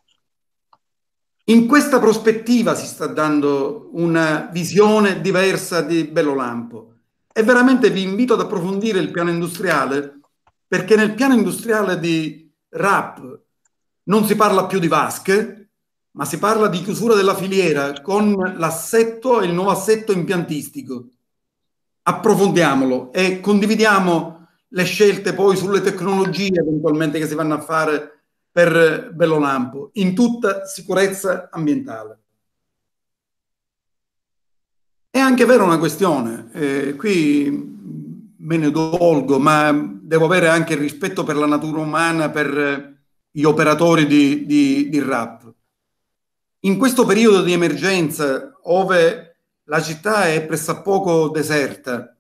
In questa prospettiva si sta dando una visione diversa di Bellolampo e veramente vi invito ad approfondire il piano industriale, perché nel piano industriale di RAP non si parla più di vasche, ma si parla di chiusura della filiera con l'assetto e il nuovo assetto impiantistico. Approfondiamolo e condividiamo le scelte poi sulle tecnologie eventualmente che si vanno a fare per Bellolampo, in tutta sicurezza ambientale. È anche vera una questione, qui me ne dolgo, ma devo avere anche rispetto per la natura umana, per gli operatori di RAP. In questo periodo di emergenza, ove la città è pressappoco deserta,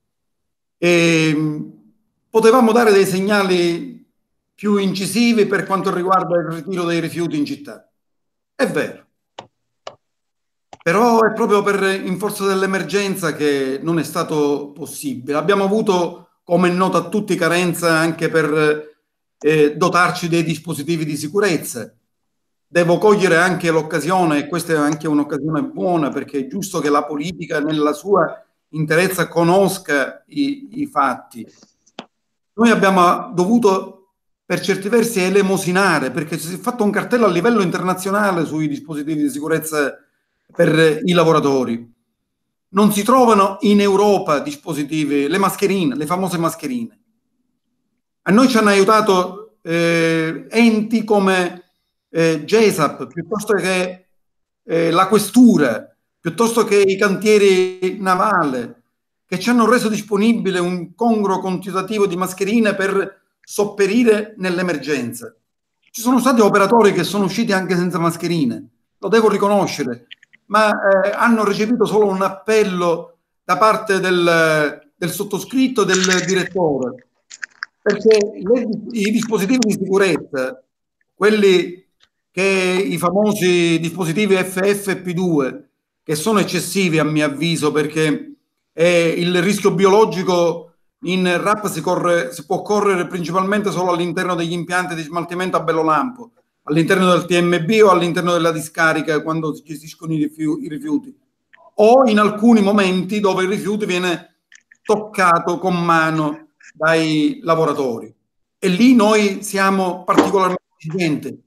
potevamo dare dei segnali più incisivi per quanto riguarda il ritiro dei rifiuti in città. È vero. Però è proprio in forza dell'emergenza che non è stato possibile. Abbiamo avuto, come è noto a tutti, carenza anche per dotarci dei dispositivi di sicurezza. Devo cogliere anche l'occasione, e questa è anche un'occasione buona, perché è giusto che la politica nella sua interezza conosca i fatti. Noi abbiamo dovuto per certi versi elemosinare, perché si è fatto un cartello a livello internazionale sui dispositivi di sicurezza per i lavoratori. Non si trovano in Europa dispositivi, le mascherine, le famose mascherine. A noi ci hanno aiutato enti come GESAP, piuttosto che la Questura, piuttosto che i cantieri navali, che ci hanno reso disponibile un congruo quantitativo di mascherine per sopperire nell'emergenza. Ci sono stati operatori che sono usciti anche senza mascherine, lo devo riconoscere, ma hanno recepito solo un appello da parte del sottoscritto, del direttore, perché i dispositivi di sicurezza, quelli che i famosi dispositivi FFP2, che sono eccessivi a mio avviso, perché il rischio biologico in RAP si può correre principalmente solo all'interno degli impianti di smaltimento a Bellolampo, all'interno del TMB o all'interno della discarica quando si gestiscono i rifiuti, o in alcuni momenti dove il rifiuto viene toccato con mano dai lavoratori. E lì noi siamo particolarmente esigenti.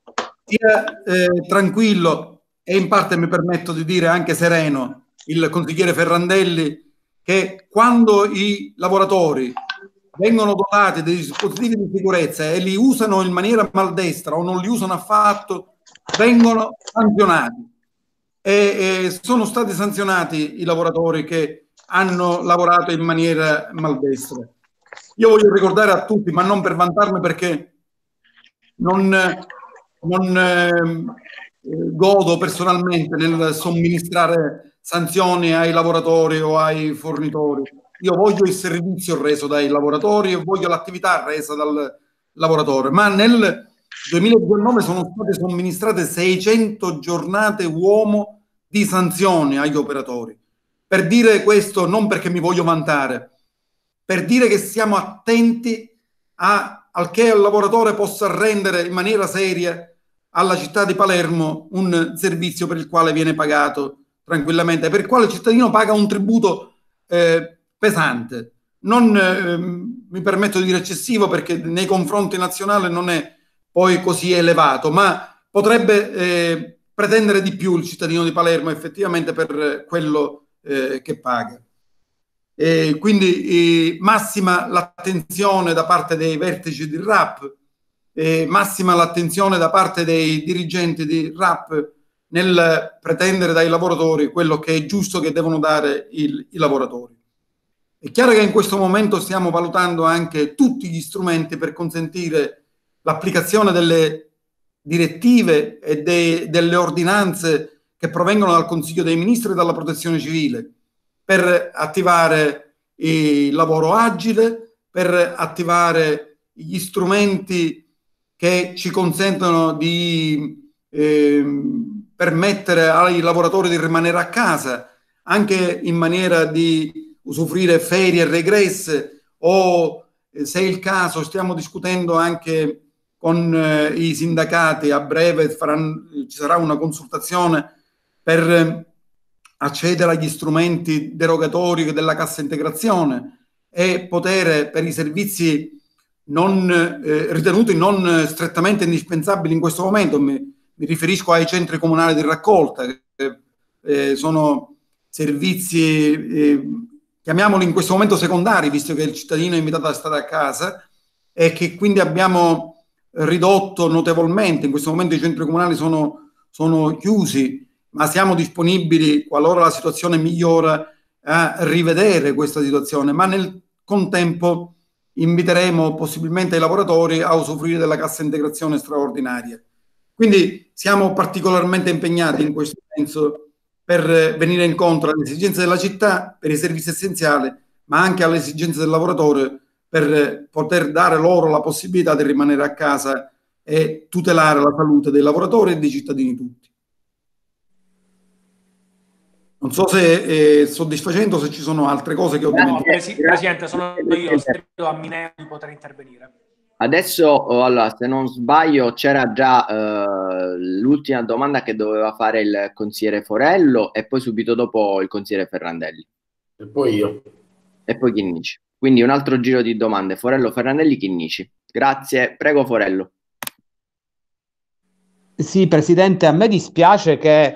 Sia tranquillo e in parte mi permetto di dire anche sereno il consigliere Ferrandelli, che quando i lavoratori vengono dotati dei dispositivi di sicurezza e li usano in maniera maldestra o non li usano affatto, vengono sanzionati. E sono stati sanzionati i lavoratori che hanno lavorato in maniera maldestra. Io voglio ricordare a tutti, ma non per vantarmi, perché non godo personalmente nel somministrare sanzioni ai lavoratori o ai fornitori. Io voglio il servizio reso dai lavoratori e voglio l'attività resa dal lavoratore, ma nel 2019 sono state somministrate 600 giornate uomo di sanzioni agli operatori. Per dire questo, non perché mi voglio vantare, per dire che siamo attenti al che il lavoratore possa rendere in maniera seria alla città di Palermo un servizio per il quale viene pagato tranquillamente, per il quale il cittadino paga un tributo pesante. Non mi permetto di dire eccessivo, perché nei confronti nazionali non è poi così elevato, ma potrebbe pretendere di più il cittadino di Palermo effettivamente per quello che paga. Quindi massima l'attenzione da parte dei vertici di RAP, massima l'attenzione da parte dei dirigenti di RAP nel pretendere dai lavoratori quello che è giusto che devono dare i lavoratori. È chiaro che in questo momento stiamo valutando anche tutti gli strumenti per consentire l'applicazione delle direttive e delle ordinanze che provengono dal Consiglio dei Ministri e dalla Protezione Civile, per attivare il lavoro agile, per attivare gli strumenti che ci consentono di permettere ai lavoratori di rimanere a casa, anche in maniera di usufruire ferie regresse, o se è il caso stiamo discutendo anche con i sindacati, a breve ci sarà una consultazione per accedere agli strumenti derogatori della cassa integrazione e poter, per i servizi ritenuti non strettamente indispensabili in questo momento, mi riferisco ai centri comunali di raccolta, che sono servizi, chiamiamoli in questo momento secondari, visto che il cittadino è invitato a stare a casa, e che quindi abbiamo ridotto notevolmente. In questo momento i centri comunali sono chiusi, ma siamo disponibili, qualora la situazione migliora, a rivedere questa situazione, ma nel contempo inviteremo possibilmente i lavoratori a usufruire della cassa integrazione straordinaria. Quindi siamo particolarmente impegnati in questo senso per venire incontro alle esigenze della città per i servizi essenziali, ma anche alle esigenze del lavoratore, per poter dare loro la possibilità di rimanere a casa e tutelare la salute dei lavoratori e dei cittadini tutti. Non so se è soddisfacente o se ci sono altre cose che ovviamente... No, Presidente, sono io, spero a Mineo di poter intervenire. Adesso, allora, se non sbaglio, c'era già l'ultima domanda che doveva fare il consigliere Forello e poi subito dopo il consigliere Ferrandelli. E poi io. E poi Chinnici. Quindi un altro giro di domande. Forello, Ferrandelli, Chinnici. Grazie. Prego, Forello. Sì, Presidente, a me dispiace che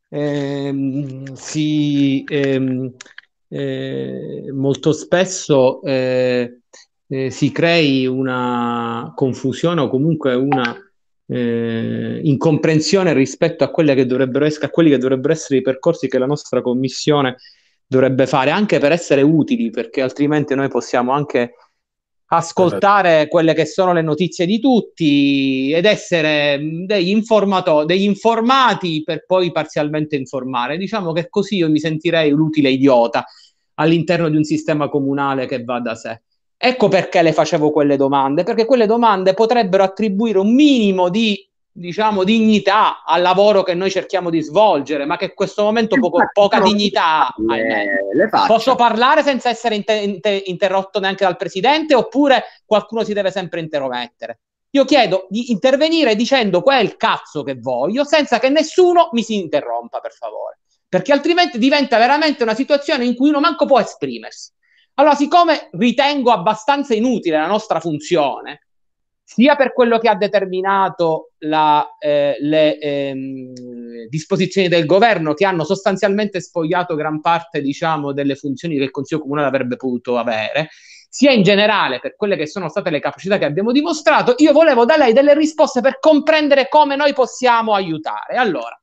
molto spesso si crei una confusione o comunque una incomprensione rispetto a quelli che dovrebbero essere i percorsi che la nostra Commissione dovrebbe fare, anche per essere utili, perché altrimenti noi possiamo anche ascoltare quelle che sono le notizie di tutti ed essere degli informati per poi parzialmente informare. Diciamo che così io mi sentirei un utile idiota all'interno di un sistema comunale che va da sé. Ecco perché le facevo quelle domande, perché quelle domande potrebbero attribuire un minimo di, diciamo, dignità al lavoro che noi cerchiamo di svolgere, ma che in questo momento poca dignità ha. Posso parlare senza essere interrotto neanche dal Presidente, oppure qualcuno si deve sempre intromettere? Io chiedo di intervenire dicendo quel cazzo che voglio, senza che nessuno mi si interrompa, per favore, perché altrimenti diventa veramente una situazione in cui uno manco può esprimersi. Allora, siccome ritengo abbastanza inutile la nostra funzione, sia per quello che ha determinato le disposizioni del governo, che hanno sostanzialmente spogliato gran parte, diciamo, delle funzioni che il Consiglio Comunale avrebbe potuto avere, sia in generale per quelle che sono state le capacità che abbiamo dimostrato, io volevo da lei delle risposte per comprendere come noi possiamo aiutare. Allora,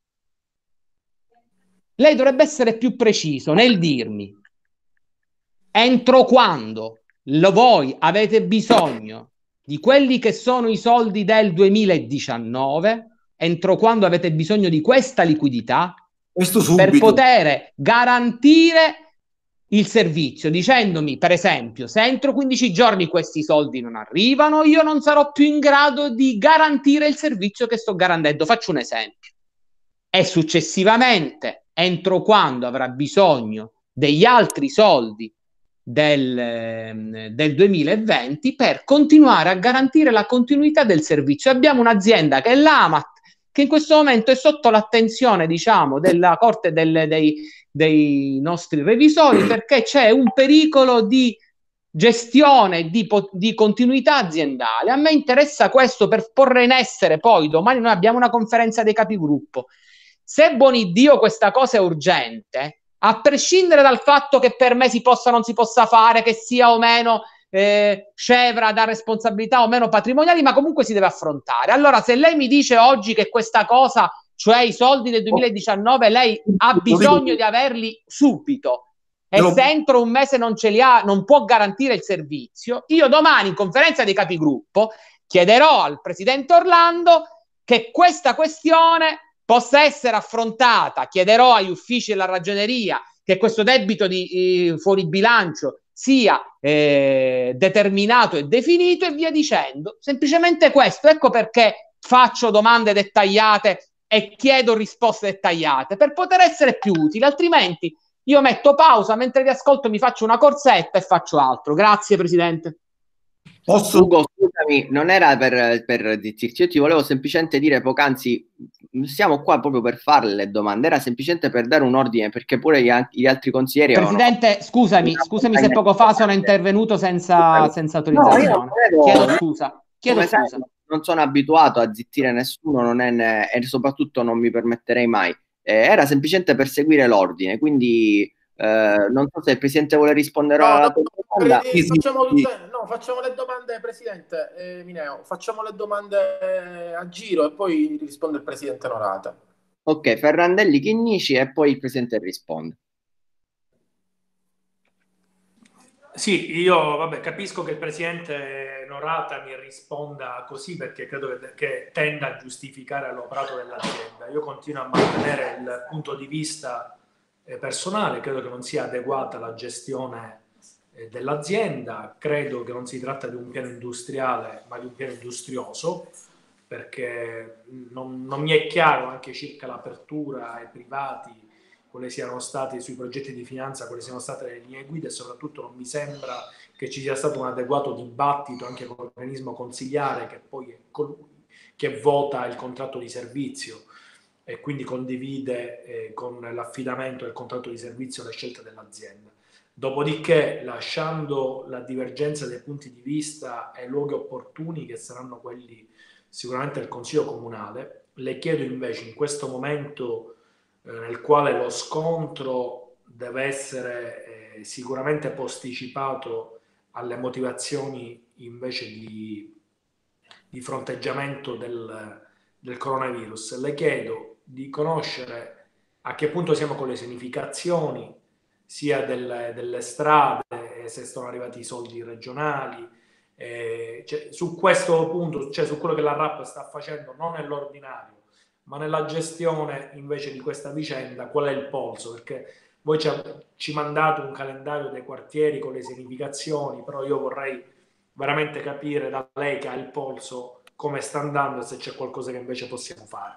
lei dovrebbe essere più preciso nel dirmi entro quando voi avete bisogno di quelli che sono i soldi del 2019, entro quando avete bisogno di questa liquidità per poter garantire il servizio, dicendomi, per esempio, se entro 15 giorni questi soldi non arrivano, io non sarò più in grado di garantire il servizio che sto garantendo. Faccio un esempio. E successivamente, entro quando avrà bisogno degli altri soldi del 2020 per continuare a garantire la continuità del servizio. Abbiamo un'azienda che è l'AMAT, che in questo momento è sotto l'attenzione, diciamo, della Corte dei nostri revisori, perché c'è un pericolo di gestione di continuità aziendale. A me interessa questo per porre in essere, poi domani noi abbiamo una conferenza dei capigruppo. Se buoniddio questa cosa è urgente, a prescindere dal fatto che per me si possa o non si possa fare, che sia o meno scevra da responsabilità o meno patrimoniali, ma comunque si deve affrontare. Allora, se lei mi dice oggi che questa cosa cioè i soldi del 2019 lei ha bisogno di averli subito, e se entro un mese non ce li ha non può garantire il servizio, io domani in conferenza dei capigruppo chiederò al presidente Orlando che questa questione possa essere affrontata, chiederò agli uffici della ragioneria che questo debito di fuori bilancio sia determinato e definito e via dicendo. Semplicemente questo. Ecco perché faccio domande dettagliate e chiedo risposte dettagliate, per poter essere più utile, altrimenti io metto pausa, mentre vi ascolto mi faccio una corsetta e faccio altro. Grazie Presidente. Ugo, scusami, non era per zittirci, io ti volevo semplicemente dire poc'anzi, siamo qua proprio per fare le domande, era semplicemente per dare un ordine, perché pure gli altri consiglieri Presidente, scusami se poco fa sono intervenuto senza autorizzazione. Chiedo scusa. Non sono abituato a zittire nessuno, e soprattutto non mi permetterei mai. Era semplicemente per seguire l'ordine, quindi non so se il Presidente vuole rispondere alla tua domanda. Facciamo le domande, Presidente Mineo, facciamo le domande a giro e poi risponde il Presidente Norata. Ok, Ferrandelli, Chinnici e poi il Presidente risponde. Sì, io capisco che il Presidente Norata mi risponda così perché credo che tenda a giustificare l'operato dell'azienda. Io continuo a mantenere il punto di vista personale, credo che non sia adeguata la gestione dell'azienda, credo che non si tratta di un piano industriale ma di un piano industrioso, perché non mi è chiaro anche circa l'apertura ai privati, quali siano stati sui progetti di finanza, quali siano state le linee guida, e soprattutto non mi sembra che ci sia stato un adeguato dibattito anche con l'organismo consiliare, che poi è colui che vota il contratto di servizio e quindi condivide con l'affidamento del contratto di servizio le scelte dell'azienda. Dopodiché, lasciando la divergenza dei punti di vista ai luoghi opportuni, che saranno quelli sicuramente del Consiglio Comunale, le chiedo invece in questo momento nel quale lo scontro deve essere sicuramente posticipato alle motivazioni invece di fronteggiamento del coronavirus, le chiedo di conoscere a che punto siamo con le sanificazioni sia delle strade, se sono arrivati i soldi regionali, su questo punto, cioè su quello che la RAP sta facendo non nell'ordinario ma nella gestione invece di questa vicenda, qual è il polso? Perché voi ci mandate un calendario dei quartieri con le sanificazioni, però io vorrei veramente capire da lei che ha il polso come sta andando e se c'è qualcosa che invece possiamo fare.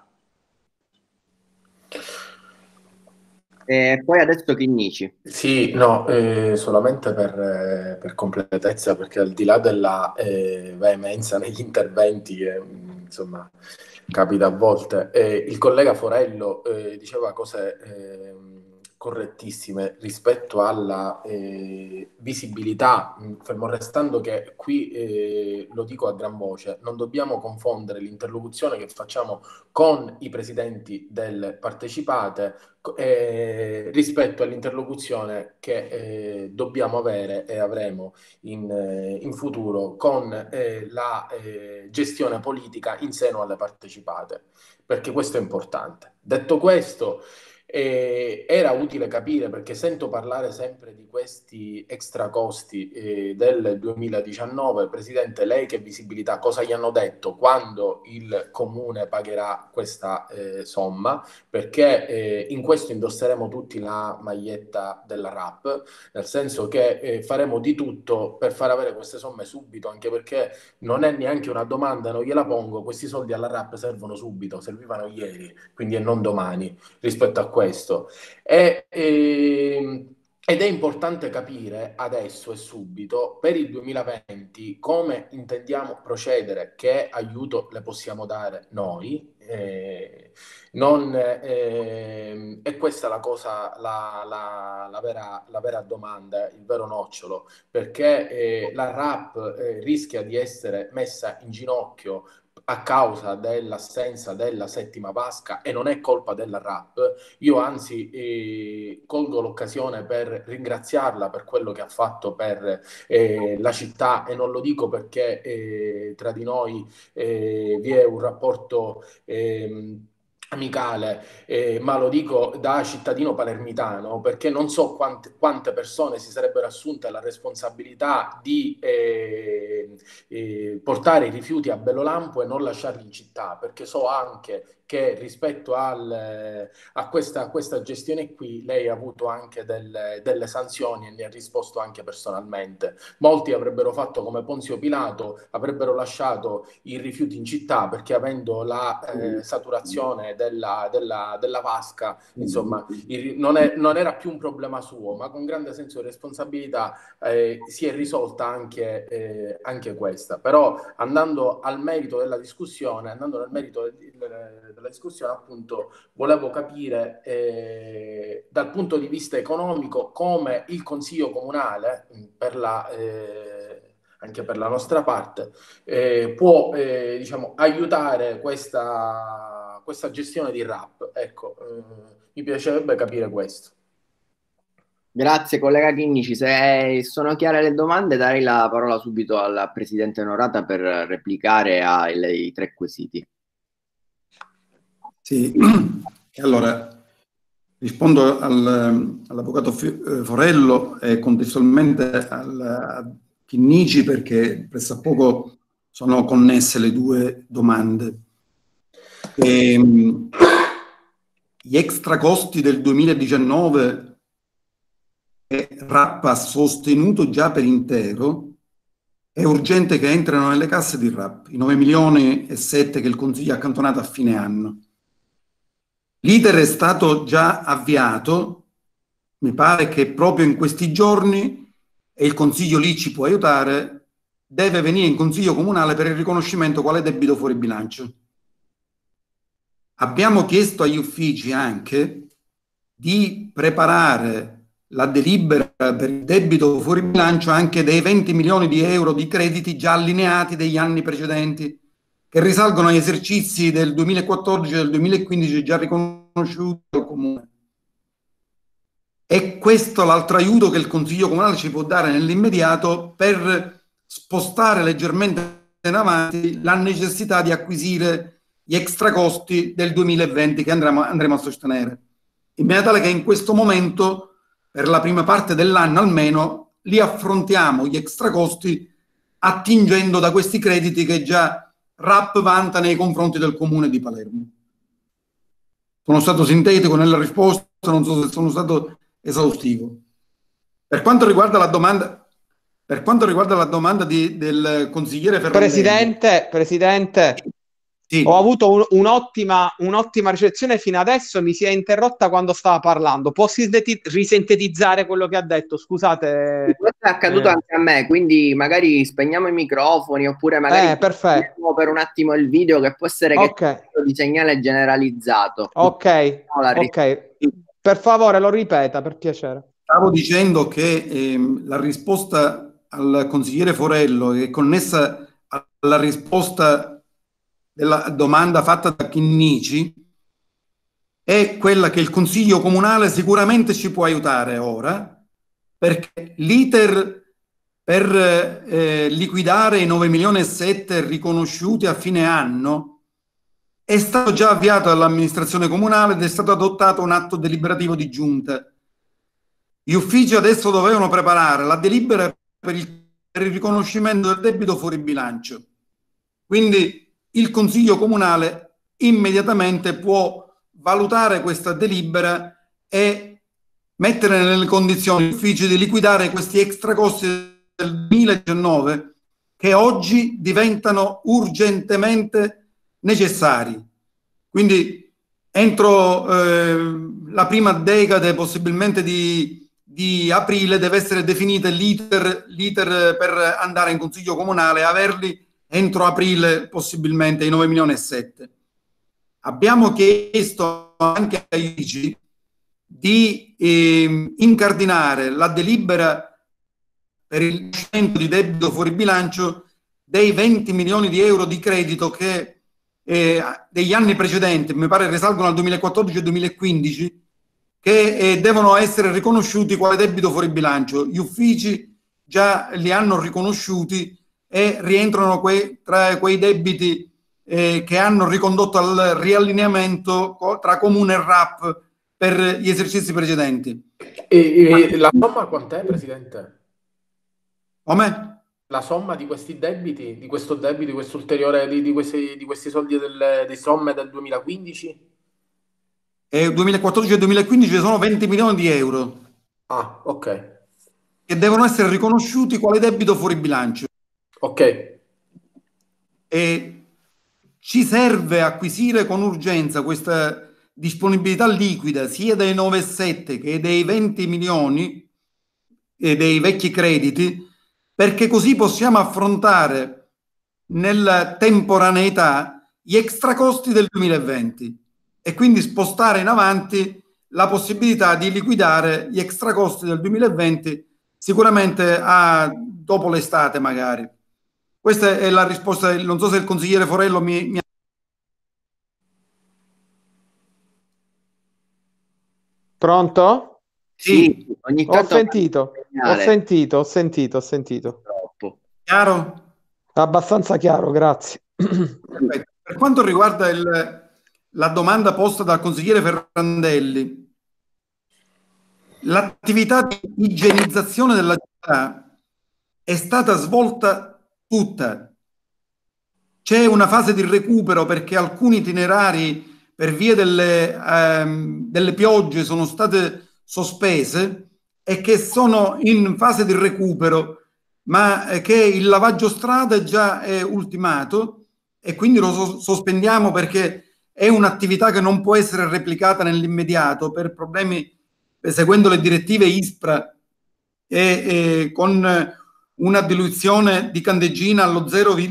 Poi adesso Chinnici. Sì, no, solamente per completezza, perché al di là della veemenza negli interventi, insomma, capita a volte, il collega Forello diceva cose correttissime rispetto alla visibilità, fermo restando che qui, lo dico a gran voce, non dobbiamo confondere l'interlocuzione che facciamo con i presidenti delle partecipate rispetto all'interlocuzione che dobbiamo avere e avremo in futuro con la gestione politica in seno alle partecipate, perché questo è importante. Detto questo, era utile capire, perché sento parlare sempre di questi extra costi del 2019. Presidente, lei che visibilità, cosa gli hanno detto quando il comune pagherà questa somma? Perché in questo indosseremo tutti la maglietta della RAP, nel senso che faremo di tutto per far avere queste somme subito, anche perché non è neanche una domanda, non gliela pongo, questi soldi alla RAP servono subito, servivano ieri, quindi e non domani, rispetto a questo. Ed è importante capire adesso e subito per il 2020 come intendiamo procedere, che aiuto le possiamo dare noi. E questa è la cosa, la vera domanda, il vero nocciolo, perché la RAP rischia di essere messa in ginocchio a causa dell'assenza della settima vasca, e non è colpa della RAP. Io anzi colgo l'occasione per ringraziarla per quello che ha fatto per la città, e non lo dico perché tra di noi vi è un rapporto amicale, ma lo dico da cittadino palermitano, perché non so quante persone si sarebbero assunte la responsabilità di portare i rifiuti a Bellolampo e non lasciarli in città, perché so anche che rispetto a questa gestione qui lei ha avuto anche delle sanzioni e ne ha risposto anche personalmente. Molti avrebbero fatto come Ponzio Pilato, avrebbero lasciato i rifiuti in città, perché avendo la saturazione della vasca, insomma, non era più un problema suo, ma con grande senso di responsabilità si è risolta anche questa. Però andando al merito della discussione, appunto, volevo capire dal punto di vista economico come il Consiglio Comunale, anche per la nostra parte, può diciamo, aiutare questa gestione di RAP. Ecco, mi piacerebbe capire questo. Grazie collega Chinnici, se sono chiare le domande darei la parola subito al Presidente Norata per replicare ai 3 quesiti. Sì, allora rispondo all'Avvocato Forello e contestualmente a Chinnici, perché pressappoco sono connesse le 2 domande. Gli extra costi del 2019 che RAP ha sostenuto già per intero, è urgente che entrino nelle casse di RAP, i 9,7 milioni che il Consiglio ha accantonato a fine anno. L'iter è stato già avviato, mi pare che proprio in questi giorni, e il Consiglio lì ci può aiutare, deve venire in Consiglio Comunale per il riconoscimento quale debito fuori bilancio. Abbiamo chiesto agli uffici anche di preparare la delibera per il debito fuori bilancio anche dei 20 milioni di euro di crediti già allineati degli anni precedenti, che risalgono agli esercizi del 2014 e del 2015 già riconosciuti dal Comune. E questo è l'altro aiuto che il Consiglio Comunale ci può dare nell'immediato per spostare leggermente in avanti la necessità di acquisire gli extra costi del 2020 che andremo a sostenere, in maniera tale che in questo momento, per la prima parte dell'anno almeno, li affrontiamo gli extra costi attingendo da questi crediti che già RAP vanta nei confronti del Comune di Palermo. Sono stato sintetico nella risposta, non so se sono stato esaustivo. Per quanto riguarda la domanda del consigliere Ferrandelli, Presidente, sì. Ho avuto un'ottima ricezione fino adesso, mi si è interrotta quando stava parlando. Può risintetizzare quello che ha detto? Scusate. Questo è accaduto anche a me, quindi magari spegniamo i microfoni oppure magari perfetto. per un attimo il video, che può essere che di segnale generalizzato. Ok. Per favore lo ripeta, per piacere. Stavo dicendo che la risposta al consigliere Forello è connessa alla risposta della domanda fatta da Chinnici, è quella che il Consiglio Comunale sicuramente ci può aiutare ora, perché l'iter per liquidare i 9,7 milioni riconosciuti a fine anno è stato già avviato dall'amministrazione comunale ed è stato adottato un atto deliberativo di giunta. Gli uffici adesso dovevano preparare la delibera per il riconoscimento del debito fuori bilancio. Quindi il Consiglio Comunale immediatamente può valutare questa delibera e mettere nelle condizioni gli uffici di liquidare questi extra costi del 2019 che oggi diventano urgentemente necessari. Quindi entro la prima decade, possibilmente di aprile, deve essere definito l'iter per andare in Consiglio Comunale e averli entro aprile possibilmente i 9,7 milioni. Abbiamo chiesto anche agli uffici di incardinare la delibera per il riconoscimento di debito fuori bilancio dei 20 milioni di euro di credito che degli anni precedenti, mi pare risalgono al 2014 e 2015, che devono essere riconosciuti quale debito fuori bilancio. Gli uffici già li hanno riconosciuti e rientrano tra quei debiti che hanno ricondotto al riallineamento tra comune e RAP per gli esercizi precedenti. E la somma quant'è, Presidente? Come? La somma di questi debiti, di questo debito, di questo ulteriore, di questi soldi di somme del 2015? 2014 e 2015 sono 20 milioni di euro Ah, ok. che devono essere riconosciuti quale debito fuori bilancio. Ok. E ci serve acquisire con urgenza questa disponibilità liquida sia dei 9,7 che dei 20 milioni dei vecchi crediti, perché così possiamo affrontare nella temporaneità gli extracosti del 2020 e quindi spostare in avanti la possibilità di liquidare gli extracosti del 2020 sicuramente dopo l'estate magari. Questa è la risposta, non so se il consigliere Forello mi... Pronto? Sì, ogni Ho tanto sentito. Troppo. Chiaro? Abbastanza chiaro, grazie. Perfetto. Per quanto riguarda la domanda posta dal consigliere Ferrandelli, l'attività di igienizzazione della città è stata svolta tutta. C'è una fase di recupero perché alcuni itinerari per via delle piogge sono state sospese e che sono in fase di recupero, ma che il lavaggio strada già è ultimato e quindi lo sospendiamo perché è un'attività che non può essere replicata nell'immediato per problemi, seguendo le direttive ISPRA e con una diluizione di candeggina allo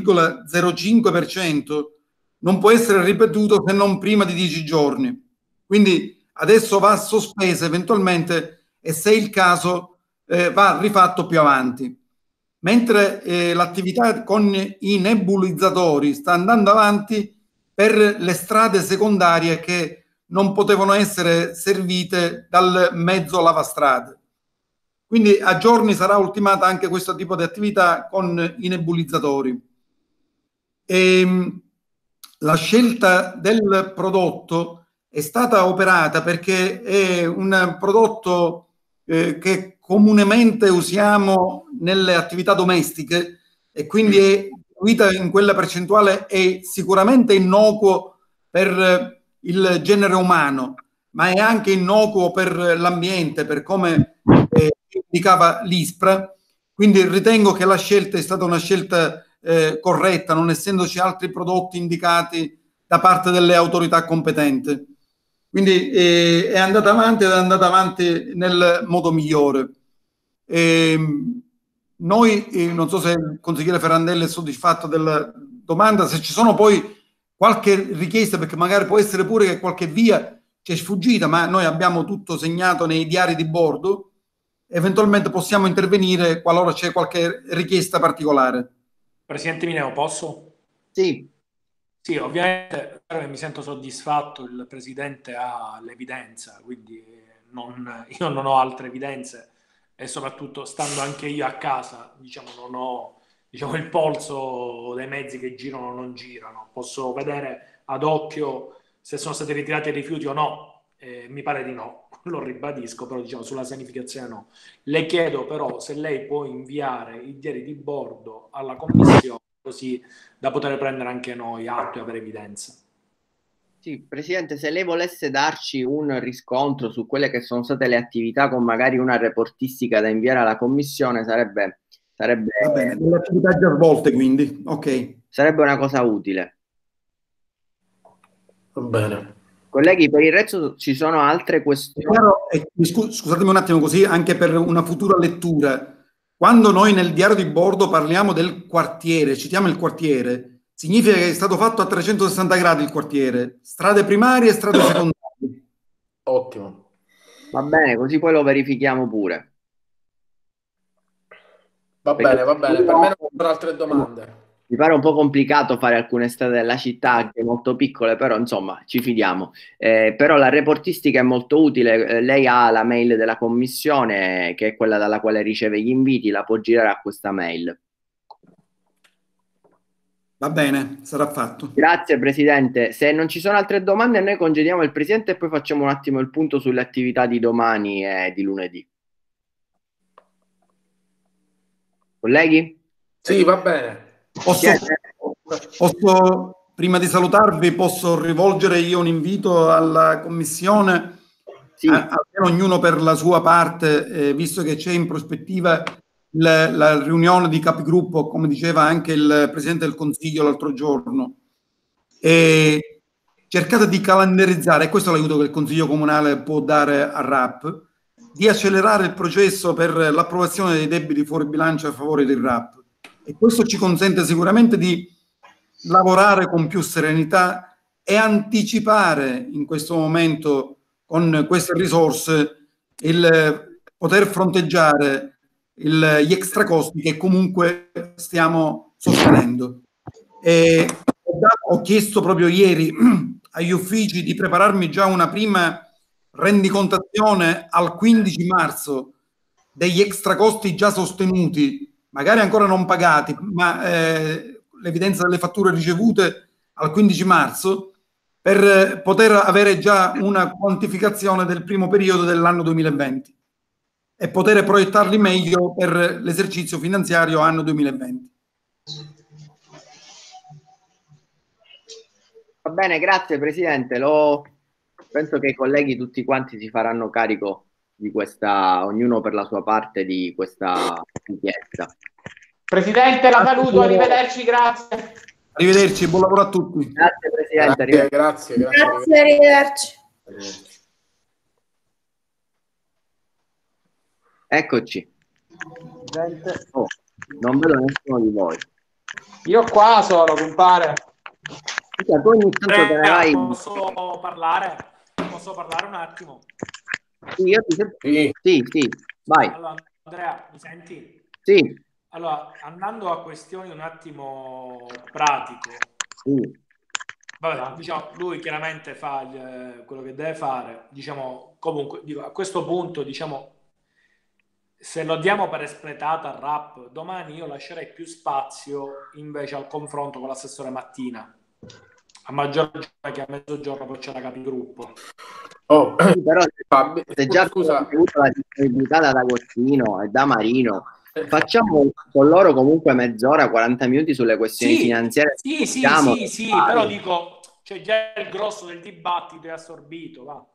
0,05%, non può essere ripetuto se non prima di 10 giorni. Quindi adesso va sospesa eventualmente e se il caso va rifatto più avanti. Mentre l'attività con i nebulizzatori sta andando avanti per le strade secondarie che non potevano essere servite dal mezzo lavastrade. Quindi a giorni sarà ultimata anche questo tipo di attività con i nebulizzatori. La scelta del prodotto è stata operata perché è un prodotto che comunemente usiamo nelle attività domestiche e quindi è diluita in quella percentuale, è sicuramente innocuo per il genere umano, ma è anche innocuo per l'ambiente, per come indicava l'ISPRA. Quindi ritengo che la scelta è stata una scelta corretta, non essendoci altri prodotti indicati da parte delle autorità competenti. Quindi è andata avanti ed è andata avanti nel modo migliore. Noi, non so se il consigliere Ferrandelli è soddisfatto della domanda, se ci sono poi qualche richiesta, perché magari può essere pure che qualche via ci è sfuggita, ma noi abbiamo tutto segnato nei diari di bordo, eventualmente possiamo intervenire qualora c'è qualche richiesta particolare. Presidente Mineo, posso? Sì. Sì, ovviamente mi sento soddisfatto, il Presidente ha l'evidenza, quindi io non ho altre evidenze e soprattutto stando anche io a casa, diciamo, non ho il polso dei mezzi che girano o non girano, posso vedere ad occhio se sono stati ritirati i rifiuti o no, mi pare di no, lo ribadisco, però diciamo sulla sanificazione no. Le chiedo però se lei può inviare i diari di bordo alla Commissione, così da poter prendere anche noi atto e avere evidenza. Sì, Presidente, se lei volesse darci un riscontro su quelle che sono state le attività con magari una reportistica da inviare alla Commissione, sarebbe Va bene, le attività già svolte, quindi, ok. Sarebbe una cosa utile. Va bene. Colleghi, per il resto ci sono altre questioni. Scusatemi un attimo così, anche per una futura lettura. Quando noi nel diario di bordo parliamo del quartiere, citiamo il quartiere, significa che è stato fatto a 360 gradi il quartiere, strade primarie e strade secondarie. Ottimo. Va bene, così poi lo verifichiamo pure. Va bene, per me non sono altre domande. Mi pare un po' complicato fare alcune strade della città, anche molto piccole, però insomma ci fidiamo. Però la reportistica è molto utile. Lei ha la mail della commissione, che è quella dalla quale riceve gli inviti, la può girare a questa mail. Va bene, sarà fatto. Grazie Presidente. Se non ci sono altre domande, noi congediamo il Presidente e poi facciamo un attimo il punto sulle attività di domani e di lunedì. Colleghi? Sì, va bene. Prima di salutarvi, posso rivolgere io un invito alla Commissione, sì. Almeno ognuno per la sua parte, visto che c'è in prospettiva la riunione di capigruppo, come diceva anche il Presidente del Consiglio l'altro giorno, e cercate di calendarizzare, e questo è l'aiuto che il Consiglio Comunale può dare a RAP, di accelerare il processo per l'approvazione dei debiti fuori bilancio a favore del RAP, e questo ci consente sicuramente di lavorare con più serenità e anticipare in questo momento con queste risorse il poter fronteggiare gli extra costi che comunque stiamo sostenendo. E ho chiesto proprio ieri agli uffici di prepararmi già una prima rendicontazione al 15 marzo degli extra costi già sostenuti, magari ancora non pagati, ma l'evidenza delle fatture ricevute al 15 marzo, per poter avere già una quantificazione del primo periodo dell'anno 2020 e poter proiettarli meglio per l'esercizio finanziario anno 2020. Va bene, grazie Presidente. Penso che i colleghi tutti quanti si faranno carico di questa, ognuno per la sua parte, di questa richiesta. Presidente, la saluto, arrivederci, grazie. Arrivederci, buon lavoro a tutti. Grazie Presidente. Grazie, arrivederci. Eccoci. Oh, non vedo nessuno di voi. Io qua sono, compare. Tu ogni tanto te ne vai. Posso parlare? Posso parlare un attimo? Sì, io ti sento. Sì, vai. Allora, Andrea, mi senti? Sì. Allora, andando a questioni un attimo pratico. Vabbè, diciamo, lui chiaramente fa quello che deve fare. Diciamo, comunque, a questo punto, diciamo, se lo diamo per espletata al RAP, domani io lascerei più spazio invece al confronto con l'assessore Mattina, a maggior ragione che a mezzogiorno poi c'è la capigruppo. Sì, però se già scusa, avuto la disponibilità da D'Agostino e da Marino, facciamo con loro comunque mezz'ora, 40 minuti sulle questioni finanziarie. Sì, però dico, cioè già il grosso del dibattito è assorbito, va.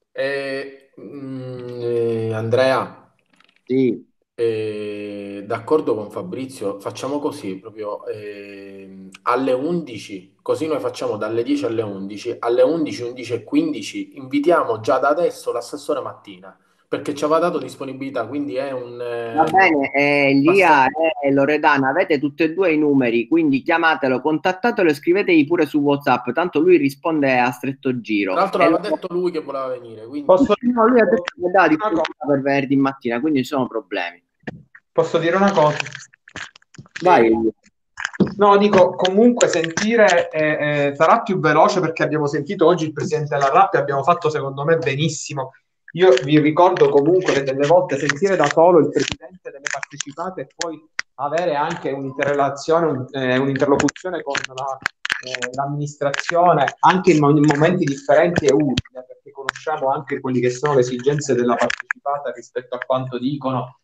Andrea, sì. D'accordo con Fabrizio, facciamo così proprio alle 11, così noi facciamo dalle 10 alle 11, alle 11, 11:15 invitiamo già da adesso l'assessore Mattina, perché ci aveva dato disponibilità, quindi è un... Va bene, Lia e Loredana, avete tutti e due i numeri, quindi chiamatelo, contattatelo e scrivetegli pure su WhatsApp, tanto lui risponde a stretto giro. Tra l'altro l'aveva detto lui che voleva venire, quindi... No, lui ha detto che dà disponibilità per venerdì mattina, quindi non ci sono problemi. Posso dire una cosa? Vai. No, dico, comunque sentire sarà più veloce perché abbiamo sentito oggi il Presidente della RAP e abbiamo fatto secondo me benissimo. Io vi ricordo comunque che delle volte sentire da solo il Presidente delle partecipate e poi avere anche un'interrelazione, un'interlocuzione con l'amministrazione anche in momenti differenti è utile, perché conosciamo anche quelli che sono le esigenze della partecipata rispetto a quanto dicono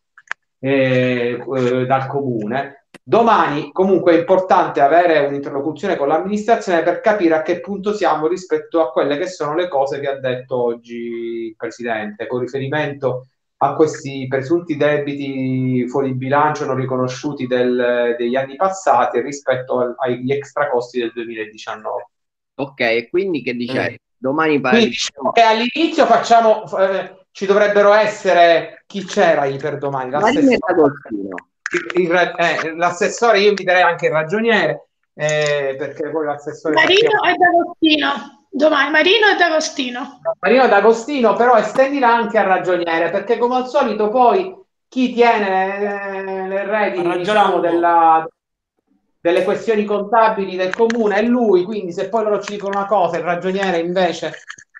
dal comune. Domani comunque è importante avere un'interlocuzione con l'amministrazione per capire a che punto siamo rispetto a quelle che sono le cose che ha detto oggi il Presidente con riferimento a questi presunti debiti fuori bilancio non riconosciuti degli anni passati rispetto agli extra costi del 2019. Ok, quindi che dice? Domani diciamo che all'inizio facciamo ci dovrebbero essere chi c'era per domani? L'assessore, io inviterei anche il ragioniere perché poi l'assessore Marino e D'Agostino domani, Marino e D'Agostino, però estendila anche al ragioniere, perché come al solito poi chi tiene le redini diciamo delle questioni contabili del comune è lui, quindi se poi loro ci dicono una cosa il ragioniere invece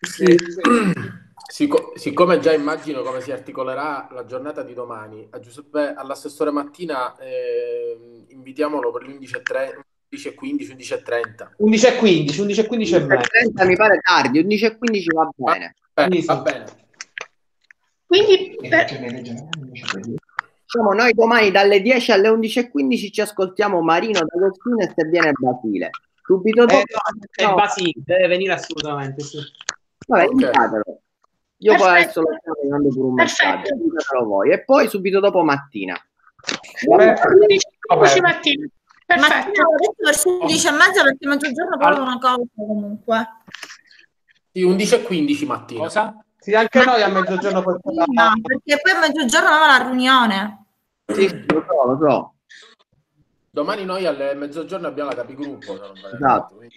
siccome già immagino come si articolerà la giornata di domani, all'assessore Mattina invitiamolo per le 11:30, 11:15, 11:30. 11:15, 11:15 e mezzo. 11:30 mi pare tardi, 11:15 va bene. Va bene. Quindi Diciamo, noi domani dalle 10 alle 11:15 ci ascoltiamo Marino D'Agostino e se viene Basile. Subito dopo Basile deve venire assolutamente, sì. Vabbè, Ok. invitatelo. Io poi adesso lo perfetto. sto mandando pure un messaggio, Perfetto. invitatelo voi. E poi subito dopo mattina. 11 mattina. Perfetto. Mattina ho detto verso 11:30 perché mezzogiorno poi ho una cosa comunque. Sì, 11:15 mattina. Cosa? Sì, anche noi a mezzogiorno Prima, perché poi a mezzogiorno avevamo la riunione. Sì, lo so. Domani noi alle mezzogiorno abbiamo la capigruppo. Se non vale Esatto. quindi.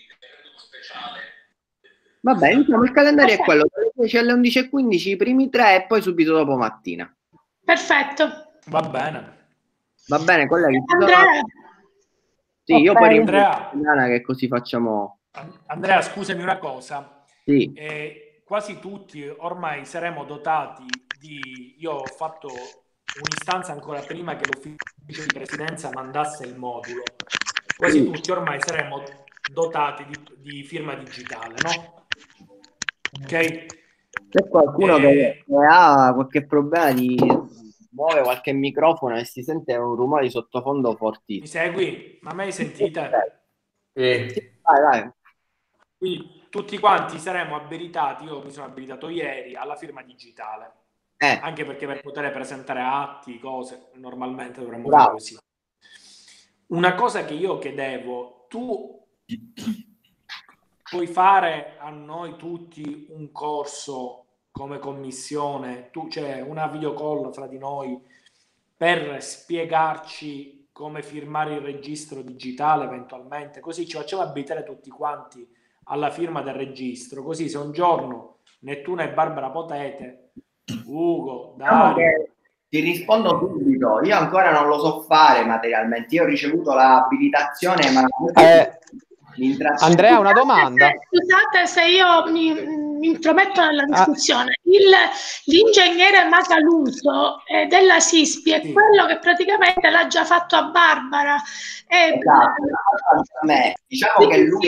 Va bene, diciamo, il calendario è quello dalle 10 alle 11:15 i primi 3 e poi subito dopo mattina. Perfetto. Va bene. Va bene, colleghi? Andrea, Sì, io poi Andrea. ringrazio che così facciamo. Andrea, scusami una cosa. Sì. Quasi tutti ormai saremo dotati di... Io ho fatto un'istanza ancora prima che l'ufficio di presidenza mandasse il modulo. Quasi tutti ormai saremo dotati di firma digitale, no? Ok? C'è qualcuno che ha qualche problema di muove qualche microfono e si sente un rumore di sottofondo fortissimo. Mi segui? Ma me sentite? Sì, vai. Quindi tutti quanti saremo abilitati, io mi sono abilitato ieri alla firma digitale, anche perché per poter presentare atti, cose, normalmente dovremmo fare così. Una cosa che io chiedevo, tu puoi fare a noi tutti un corso come commissione, cioè una video call fra di noi per spiegarci come firmare il registro digitale eventualmente, così ci facciamo abilitare tutti quanti alla firma del registro, così se un giorno Nettuno e Barbara potete, Ugo, Dario... Ti rispondo subito, io ancora non lo so fare materialmente, io ho ricevuto l'abilitazione ma Andrea, una domanda. Scusate se io mi intrometto nella discussione. L'ingegnere Macaluso della SISPI è quello che praticamente l'ha già fatto a Barbara. A me. Diciamo che lui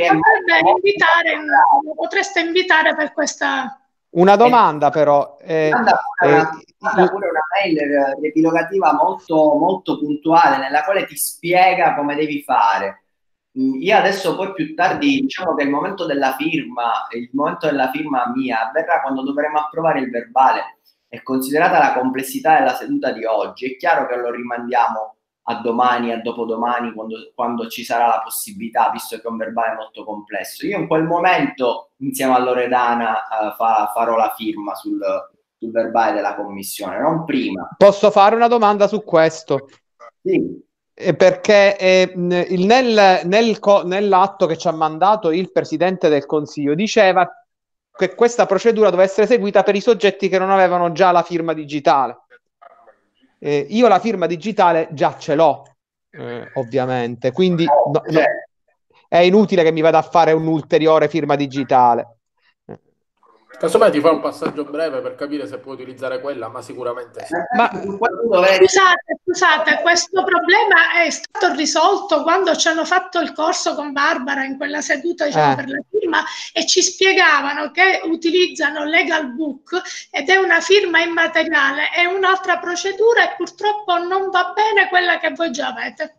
lo potreste invitare per questa... Una domanda però. Manda pure una mail riepilogativa molto, molto puntuale nella quale ti spiega come devi fare. Io adesso poi più tardi, diciamo che il momento della firma mia avverrà quando dovremo approvare il verbale e considerata la complessità della seduta di oggi è chiaro che lo rimandiamo a domani, a dopodomani quando ci sarà la possibilità, visto che è un verbale molto complesso. Io in quel momento insieme a Loredana farò la firma sul verbale della commissione, non prima. Posso fare una domanda su questo? Sì. Perché nell'atto che ci ha mandato il Presidente del Consiglio diceva che questa procedura doveva essere seguita per i soggetti che non avevano già la firma digitale. Io la firma digitale già ce l'ho, ovviamente, quindi è inutile che mi vada a fare un'ulteriore firma digitale. Casomai ti fa un passaggio breve per capire se puoi utilizzare quella, ma sicuramente sì. Scusate, questo problema è stato risolto quando ci hanno fatto il corso con Barbara in quella seduta, diciamo, per la firma, e ci spiegavano che utilizzano Legal Book ed è una firma immateriale, è un'altra procedura e purtroppo non va bene quella che voi già avete.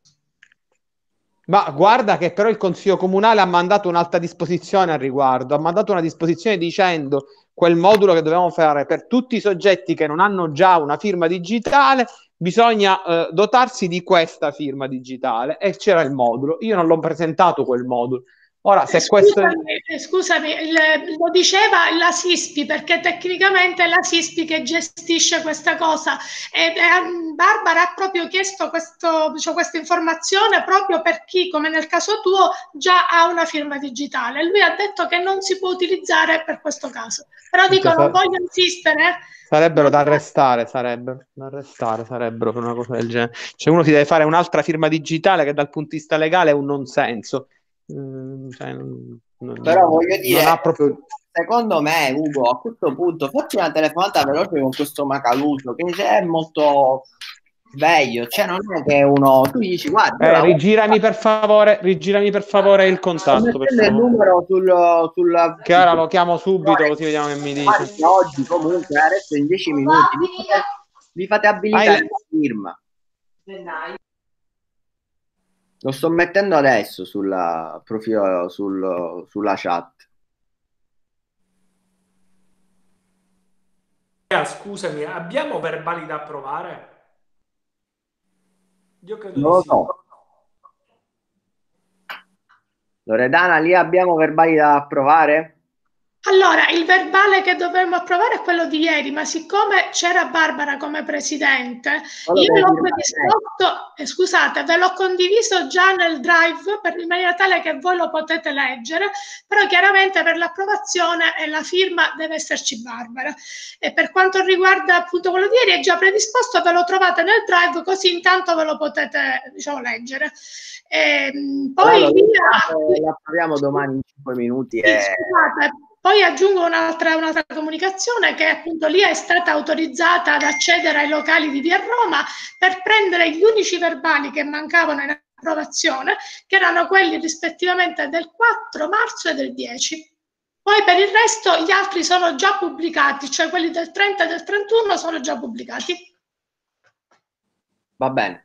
Ma guarda che però il Consiglio Comunale ha mandato un'altra disposizione al riguardo, ha mandato una disposizione dicendo quel modulo che dobbiamo fare per tutti i soggetti che non hanno già una firma digitale, bisogna dotarsi di questa firma digitale, e c'era il modulo. Io non l'ho presentato quel modulo. Ora, se scusami, lo diceva la SISPI, perché tecnicamente è la SISPI che gestisce questa cosa, e Barbara ha proprio chiesto questa informazione proprio per chi, come nel caso tuo, già ha una firma digitale. Lui ha detto che non si può utilizzare per questo caso, però dico, non voglio insistere. Sarebbero da arrestare sarebbero per una cosa del genere. Cioè uno si deve fare un'altra firma digitale che dal punto di vista legale è un non senso. Però voglio dire, non ha proprio... secondo me, Ugo, a questo punto facci una telefonata veloce con questo Macaluso che è molto sveglio, cioè non è che uno tu dici guarda rigirami per favore il contatto, per il favore, numero sulla che ora lo chiamo subito così vediamo che mi dice. Oggi comunque adesso in 10 minuti vi fate abilitare la firma. Lo sto mettendo adesso sulla profilo sulla chat. Scusami, abbiamo verbali da approvare? Io credo Non lo di sì. so. Loredana, lì abbiamo verbali da approvare? Allora, il verbale che dovremmo approvare è quello di ieri, ma siccome c'era Barbara come presidente, io l'ho predisposto, scusate, ve l'ho condiviso già nel drive in maniera tale che voi lo potete leggere, però chiaramente per l'approvazione e la firma deve esserci Barbara. E per quanto riguarda appunto quello di ieri è già predisposto, ve lo trovate nel drive, così intanto ve lo potete, diciamo, leggere. Poi lo approviamo domani in 5 minuti. Scusate, poi aggiungo un'altra comunicazione, che appunto lì è stata autorizzata ad accedere ai locali di Via Roma per prendere gli unici verbali che mancavano in approvazione, che erano quelli rispettivamente del 4 marzo e del 10. Poi per il resto gli altri sono già pubblicati, cioè quelli del 30 e del 31 sono già pubblicati. Va bene,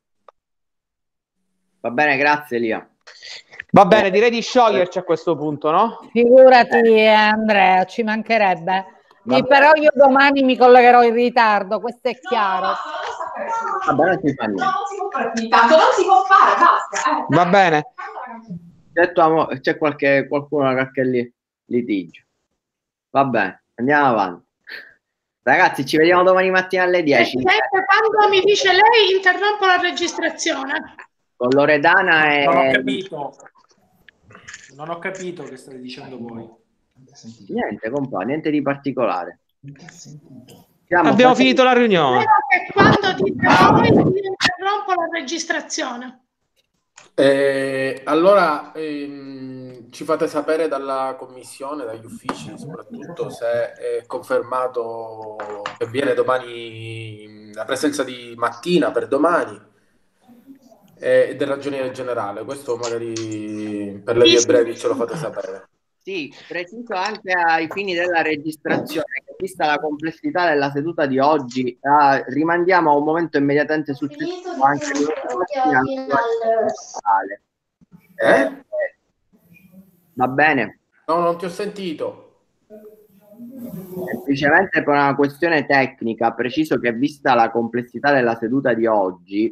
grazie Lia. Va bene, direi di scioglierci a questo punto, no? Figurati Andrea, ci mancherebbe. Però io domani mi collegherò in ritardo, questo è chiaro. Vabbè, non si fa niente. Tanto non si può fare, basta. Va bene. C'è qualcuno che è litigio. Va bene, andiamo avanti. Ragazzi, ci vediamo domani mattina alle 10. Quando mi dice lei, interrompo la registrazione. Con Loredana e... Non ho capito che state dicendo voi. Niente, compà, niente di particolare. Abbiamo finito la riunione. Quando dite voi, interrompo la registrazione. Allora ci fate sapere dalla commissione, dagli uffici soprattutto, se è confermato che viene domani la presenza di Mattina per domani e del ragioniere generale. Questo magari per le vie brevi ce lo fate sapere. Sì, preciso anche ai fini della registrazione che, vista la complessità della seduta di oggi, rimandiamo a un momento immediatamente successivo anche va bene? No, non ti ho sentito. Semplicemente per una questione tecnica, preciso che vista la complessità della seduta di oggi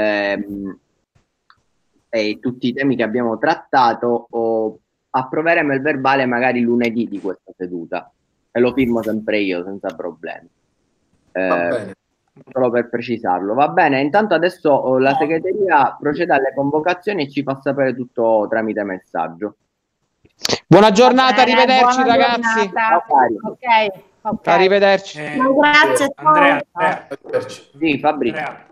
e tutti i temi che abbiamo trattato, approveremo il verbale magari lunedì di questa seduta e lo firmo sempre io senza problemi. Va bene. Solo per precisarlo. Va bene, intanto adesso la segreteria procede alle convocazioni e ci fa sapere tutto tramite messaggio. Buona giornata, arrivederci ragazzi. Ok. Arrivederci. Grazie. Andrea. Sì, Fabrizio.